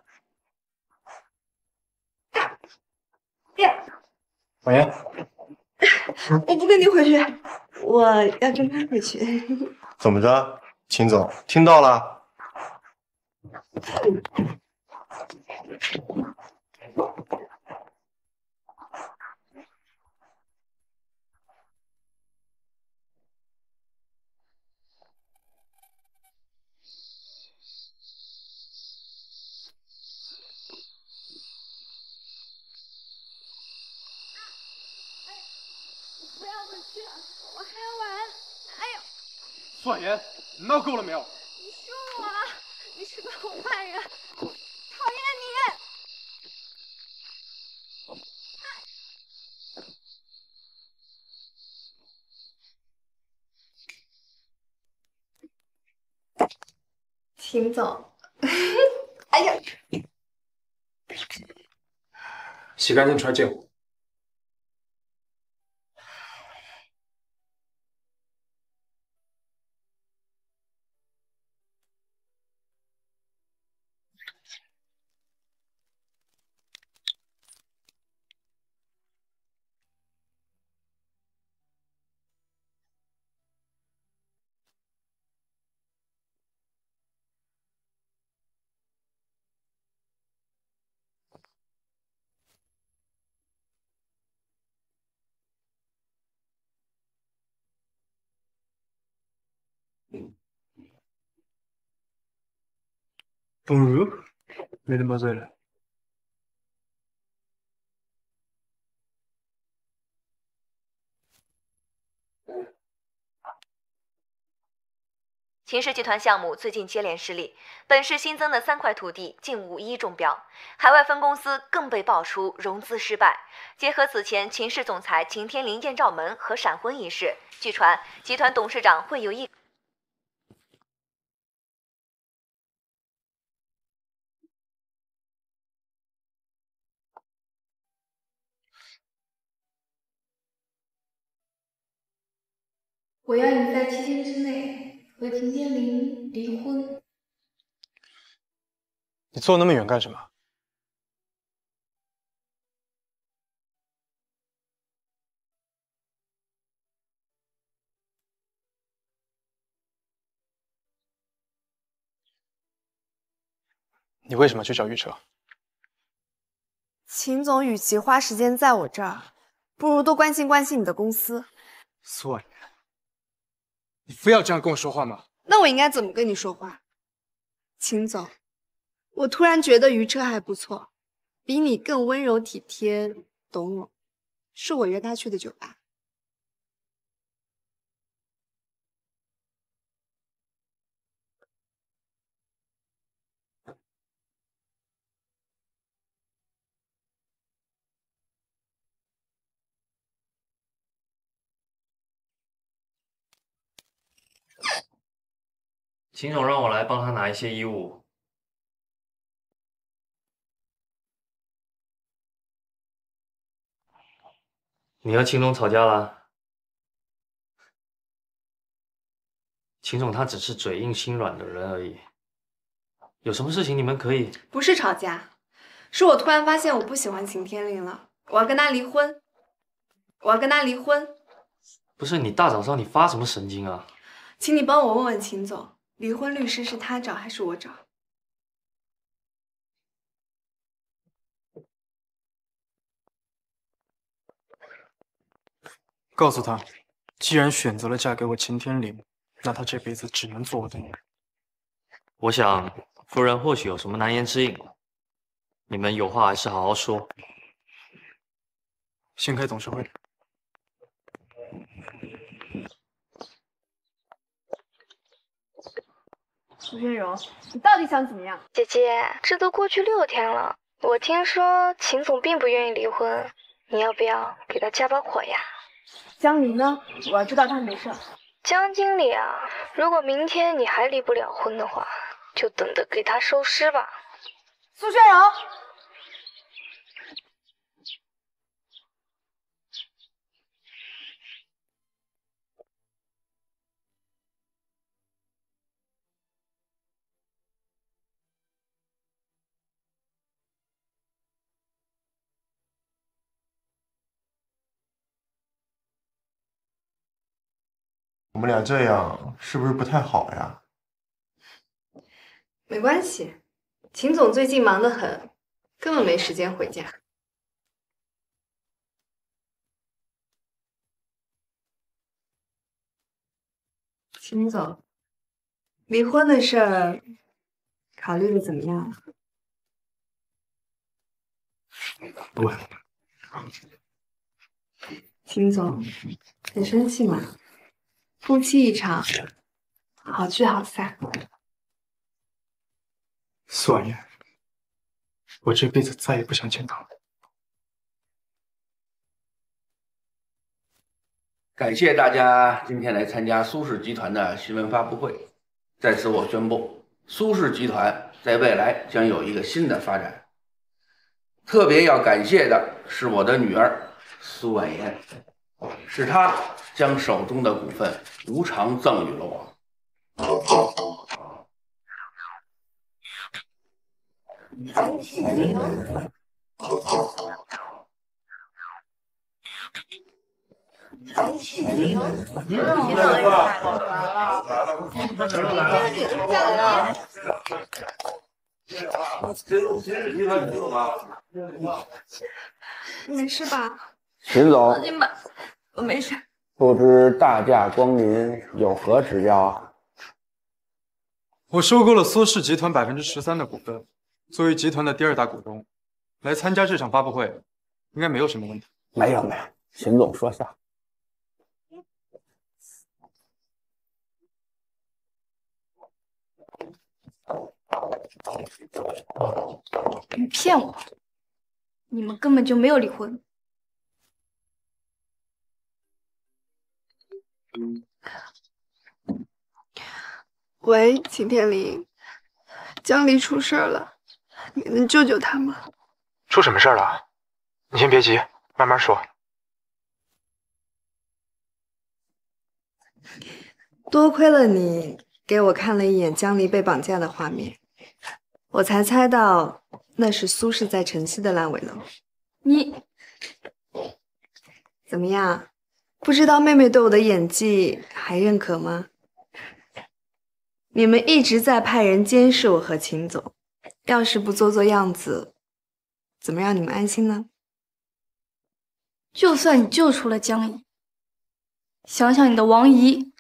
婉言， 我不跟你回去，我要跟他回去。 怎么着，秦总听到了？ 不要回去，我还要玩。哎呦！ 苏婉言，你闹够了没有？ 你说我，你是个坏人，讨厌你！ 秦总，哎呀， 洗干净出来见我。Bonjour, mesdemoiselles。 秦氏集团项目最近接连失利，本市新增的3块土地近无一中标，海外分公司更被爆出融资失败。结合此前秦氏总裁秦天林艳照门和闪婚一事，据传集团董事长会有意我要你在7天之内和秦天林离婚。 你坐那么远干什么？你为什么去找玉彻？ 秦总与其花时间在我这儿，不如多关心关心你的公司。 苏婉言，你非要这样跟我说话吗？ 那我应该怎么跟你说话？秦总，我突然觉得于彻还不错，比你更温柔体贴，懂我。是我约他去的酒吧。 秦总让我来帮他拿一些衣物。你和秦总吵架了？秦总他只是嘴硬心软的人而已，有什么事情你们可以…… 不是吵架，是我突然发现我不喜欢秦天林了，我要跟他离婚。我要跟他离婚。 不是你大早上你发什么神经啊？ 请你帮我问问秦总，离婚律师是他找还是我找？ 告诉他，既然选择了嫁给我秦天林，那他这辈子只能做我的女人。 我想夫人或许有什么难言之隐，你们有话还是好好说。 先开董事会。 苏轩荣，你到底想怎么样？ 姐姐，这都过去6天了，我听说秦总并不愿意离婚，你要不要给他加把火呀？ 江离呢？我要知道他没事。 江经理啊，如果明天你还离不了婚的话，就等着给他收尸吧。 苏轩荣。 我们俩这样是不是不太好呀？ 没关系，秦总最近忙得很，根本没时间回家。秦总，离婚的事儿考虑的怎么样？ 不会。 秦总，很生气吗？夫妻一场，好聚好散。 苏婉言，我这辈子再也不想见到了。 感谢大家今天来参加苏氏集团的新闻发布会。在此，我宣布，苏氏集团在未来将有一个新的发展。特别要感谢的是我的女儿苏婉言，是她将手中的股份无偿赠予了我。 没事吧？ 秦总， 放心吧，我没事。 不知大驾光临有何指教啊？ 我收购了苏氏集团13%的股份，作为集团的第2大股东，来参加这场发布会，应该没有什么问题。 没有，秦总说笑。 你骗我！你们根本就没有离婚。 喂，秦天林，江离出事了，你能救救他吗？ 出什么事了？你先别急，慢慢说。 多亏了你给我看了一眼江离被绑架的画面，我才猜到那是苏轼在晨曦的烂尾楼。 你怎么样？不知道妹妹对我的演技还认可吗？你们一直在派人监视我和秦总，要是不做做样子，怎么让你们安心呢？ 就算你救出了江怡，想想你的王姨。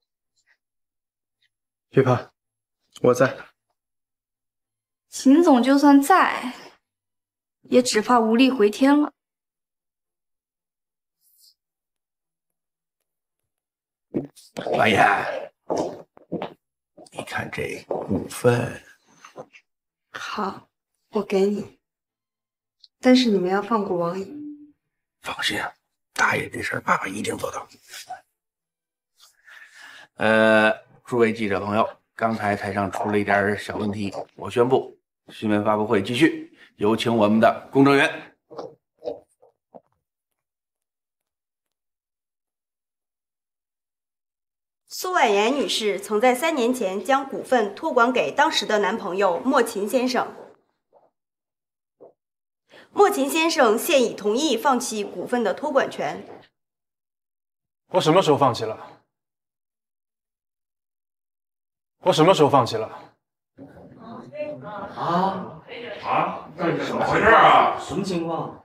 别怕，我在。 秦总就算在，也只怕无力回天了。 王爷，你看这股份。 好，我给你，但是你们要放过王姨。 放心，大爷这事儿爸爸一定做到。诸位记者朋友，刚才台上出了一点小问题，我宣布新闻发布会继续，有请我们的公证员。 苏婉妍女士曾在3年前将股份托管给当时的男朋友莫秦先生。莫秦先生现已同意放弃股份的托管权。 我什么时候放弃了？我什么时候放弃了？ 这是怎么回事啊？什么情况？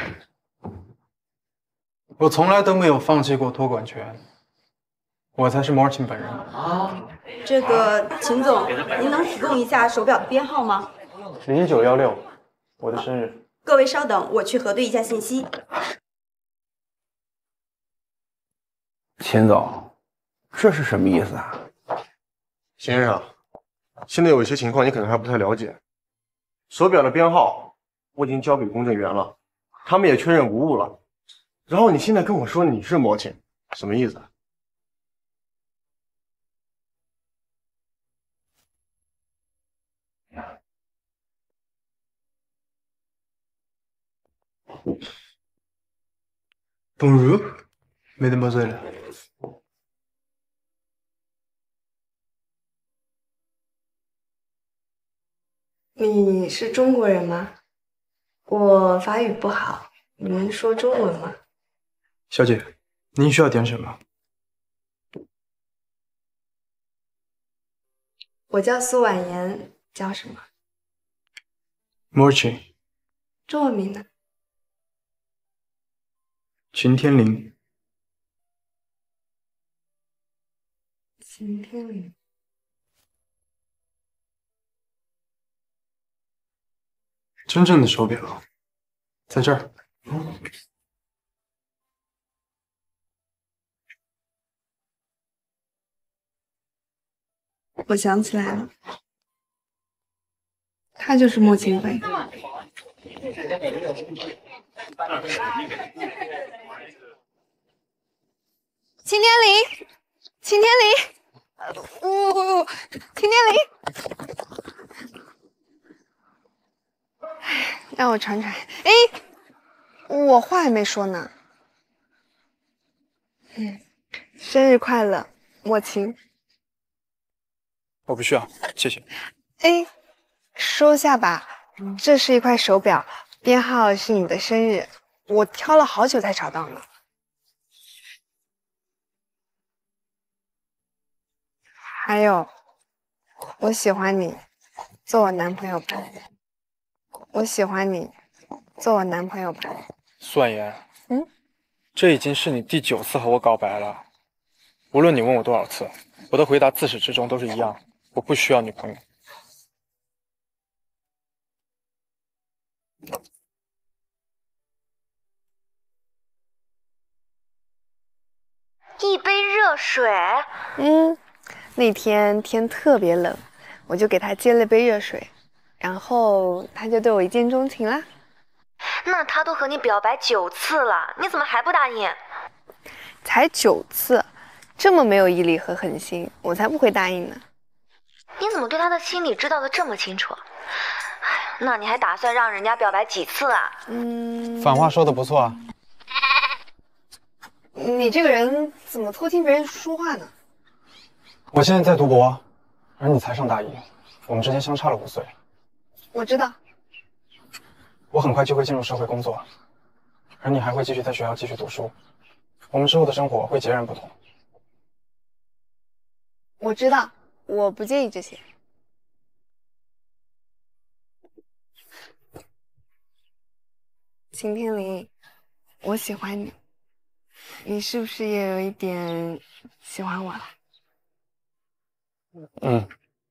我从来都没有放弃过托管权，我才是莫尔钦本人。 这个，秦总，您能提供一下手表的编号吗 0916，我的生日。 各位稍等，我去核对一下信息。 秦总，这是什么意思啊？ 先生，现在有一些情况你可能还不太了解。手表的编号我已经交给公证员了，他们也确认无误了。然后你现在跟我说你是莫秦，什么意思？ Bonjour, mesdemoiselles。 你是中国人吗？我法语不好，你能说中文吗？ 小姐，您需要点什么？ 我叫苏婉妍，叫什么？ Morchi， 中文名呢？ 秦天林。 秦天林。 真正的手表在这儿。 我想起来了，他就是莫秦飞。秦天林，秦天林，秦天林，让我传传。哎，我话还没说呢。生日快乐，莫秦。 我不需要，谢谢。 哎，收下吧，这是一块手表，编号是你的生日，我挑了好久才找到呢。还有，我喜欢你，做我男朋友吧。我喜欢你，做我男朋友吧。 苏婉妍，这已经是你第9次和我告白了。无论你问我多少次，我的回答自始至终都是一样，我不需要女朋友。 一杯热水。 那天天特别冷，我就给他接了杯热水，然后他就对我一见钟情啦。 那他都和你表白9次了，你怎么还不答应？ 才9次，这么没有毅力和狠心，我才不会答应呢。 你怎么对他的心理知道的这么清楚？那你还打算让人家表白几次啊？ 反话说的不错啊。 你这个人怎么偷听别人说话呢？ 我现在在读博，而你才上大一，我们之间相差了5岁。 我知道。 我很快就会进入社会工作，而你还会继续在学校继续读书。我们之后的生活会截然不同。 我知道，我不介意这些。秦天林，我喜欢你，你是不是也有一点喜欢我了？ 嗯。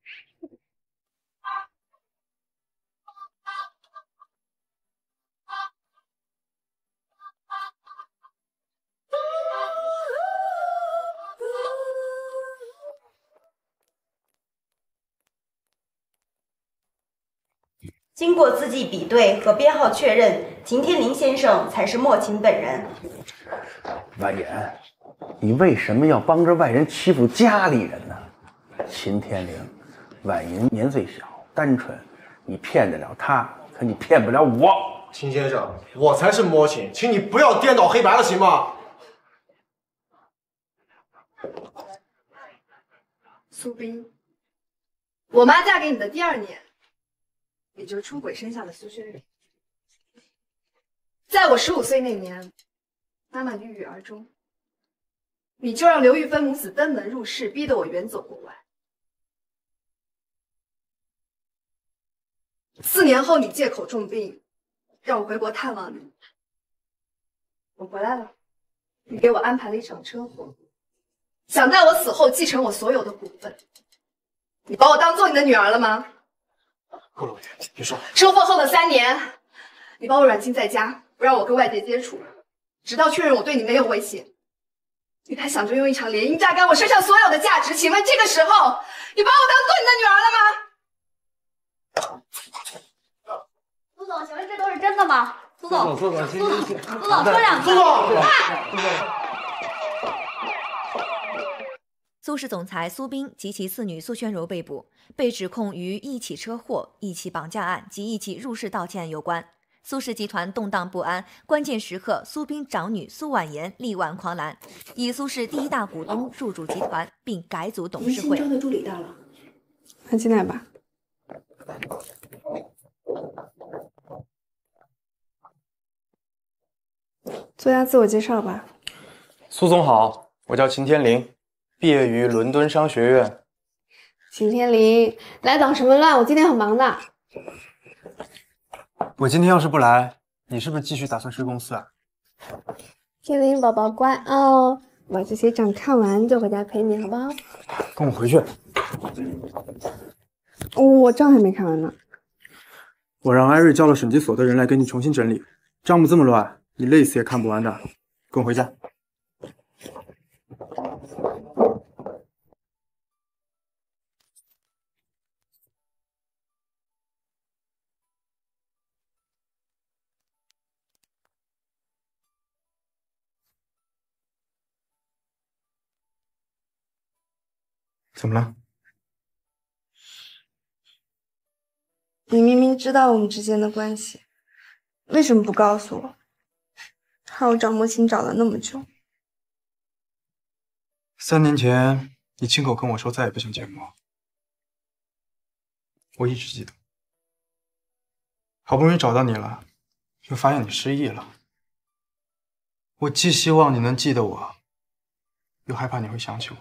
经过字迹比对和编号确认，秦天林先生才是莫晴本人。 婉言，你为什么要帮着外人欺负家里人呢？秦天灵，婉莹年岁小，单纯，你骗得了她，可你骗不了我。 秦先生，我才是莫晴，请你不要颠倒黑白了，行吗？ 苏冰，我妈嫁给你的第2年，也就是出轨生下的苏轩蕊。在我15岁那年，妈妈郁郁而终，你就让刘玉芬母子登门入室，逼得我远走国外。4年后，你借口重病，让我回国探望你。我回来了，你给我安排了一场车祸，想在我死后继承我所有的股份。你把我当做你的女儿了吗？ 顾老爷，别说。 车祸后的3年，你把我软禁在家，不让我跟外界接触，直到确认我对你没有威胁，你还想着用一场联姻榨干我身上所有的价值。请问这个时候，你把我当做你的女儿了吗？ 苏总，请问这都是真的吗？苏总， 苏总， 苏总，说两句。 苏总。 苏氏总裁苏冰及其4女苏宣柔被捕，被指控与一起车祸、一起绑架案及一起入室盗窃案有关。苏氏集团动荡不安，关键时刻，苏冰长女苏婉言力挽狂澜，以苏氏第1大股东入主集团，并改组董事会。 新招的助理到了， 快进来吧。做下自我介绍吧。 苏总好，我叫秦天林，毕业于伦敦商学院。 秦天林，来捣什么乱？我今天很忙的。 我今天要是不来，你是不是继续打算睡公司啊？ 天林宝宝乖哦，把这些账看完就回家陪你，好不好？ 跟我回去。 我账还没看完呢。 我让艾瑞叫了审计所的人来给你重新整理，账目这么乱，你累死也看不完的。跟我回家。怎么了？ 你明明知道我们之间的关系，为什么不告诉我？害我找莫晴找了那么久。 3年前，你亲口跟我说再也不想见我，我一直记得。好不容易找到你了，又发现你失忆了。我既希望你能记得我，又害怕你会想起我。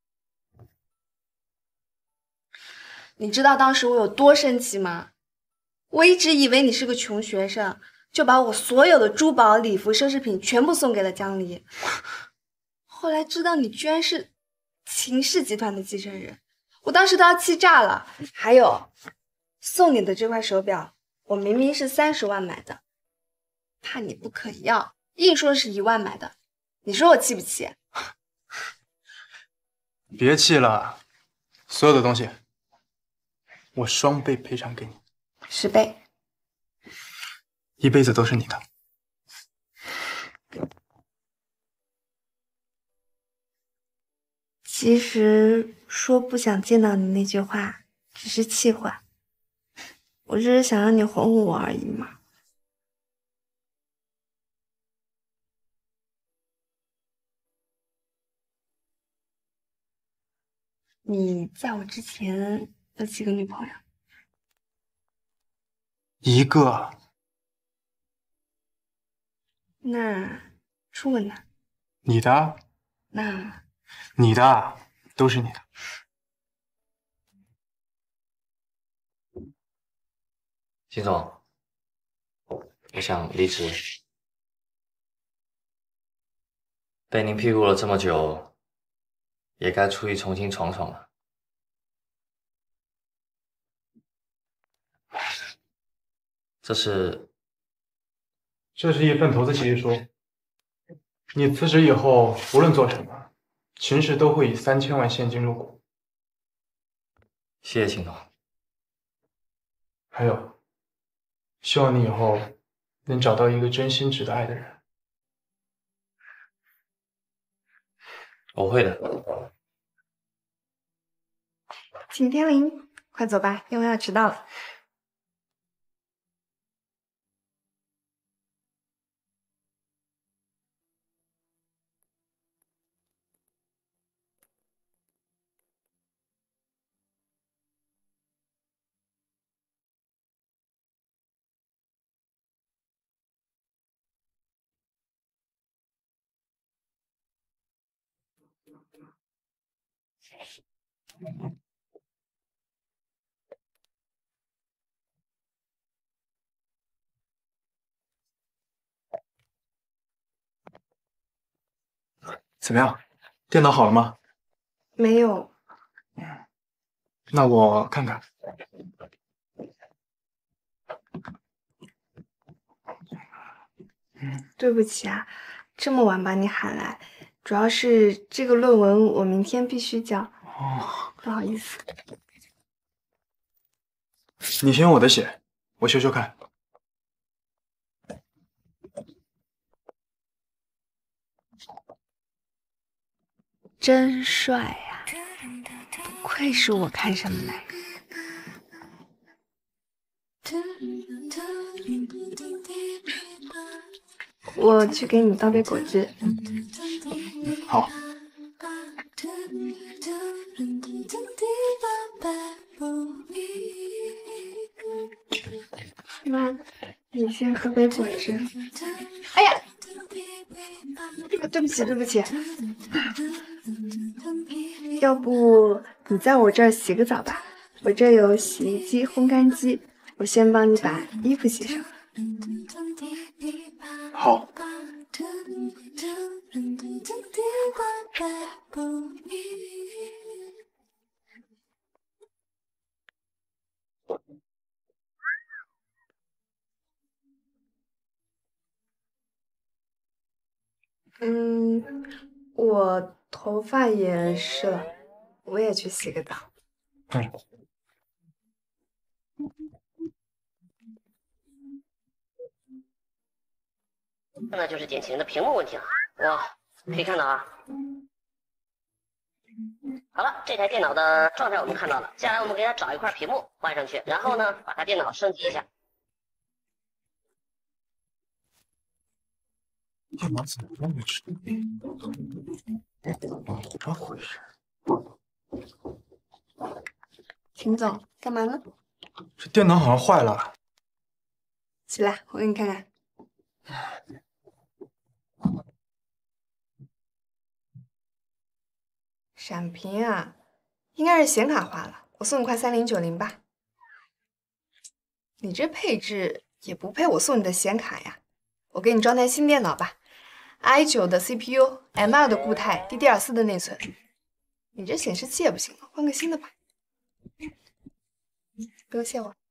你知道当时我有多生气吗？我一直以为你是个穷学生，就把我所有的珠宝、礼服、奢侈品全部送给了江离。后来知道你居然是秦氏集团的继承人，我当时都要气炸了。还有，送你的这块手表，我明明是30万买的，怕你不肯要，硬说是1万买的。你说我气不气？ 别气了，所有的东西我双倍赔偿给你 ，10倍， 一辈子都是你的。 其实说不想见到你那句话只是气话，我只是想让你哄哄我而已嘛。 你在我之前有几个女朋友？ 一个。 那初吻呢？ 你的？ 那你的都是你的。 秦总，我想离职。被您庇护了这么久，也该出去重新闯闯了。这是一份投资协议书。你辞职以后，无论做什么，秦氏都会以3000万现金入股。 谢谢秦总。 还有，希望你以后能找到一个真心值得爱的人。 我会的。 秦天林，快走吧，因为要迟到了。 怎么样？电脑好了吗？ 没有。 那我看看。 对不起啊，这么晚把你喊来，主要是这个论文我明天必须交。 哦， 不好意思。 你先用我的写，我修修看。 真帅呀，不愧是我看上的男人。我去给你倒杯果汁。 好。 妈，你先喝杯果汁。哎呀，对不起，对不起。要不你在我这儿洗个澡吧，我这有洗衣机、烘干机，我先帮你把衣服洗上。 好。 我头发也湿了，我也去洗个澡。 那就是点钱的屏幕问题了。哇，可以看到啊。好了，这台电脑的状态我们看到了，接下来我们给它找一块屏幕换上去，然后呢，把它电脑升级一下。 电脑怎么那么迟？怎么回事？ 秦总，干嘛呢？ 这电脑好像坏了。 起来，我给你看看。闪屏啊，应该是显卡坏了，我送你块3090吧。你这配置也不配我送你的显卡呀，我给你装台新电脑吧。i9 的 CPU，M2 的固态，DDR4 的内存。你这显示器也不行了，换个新的吧。不用谢我。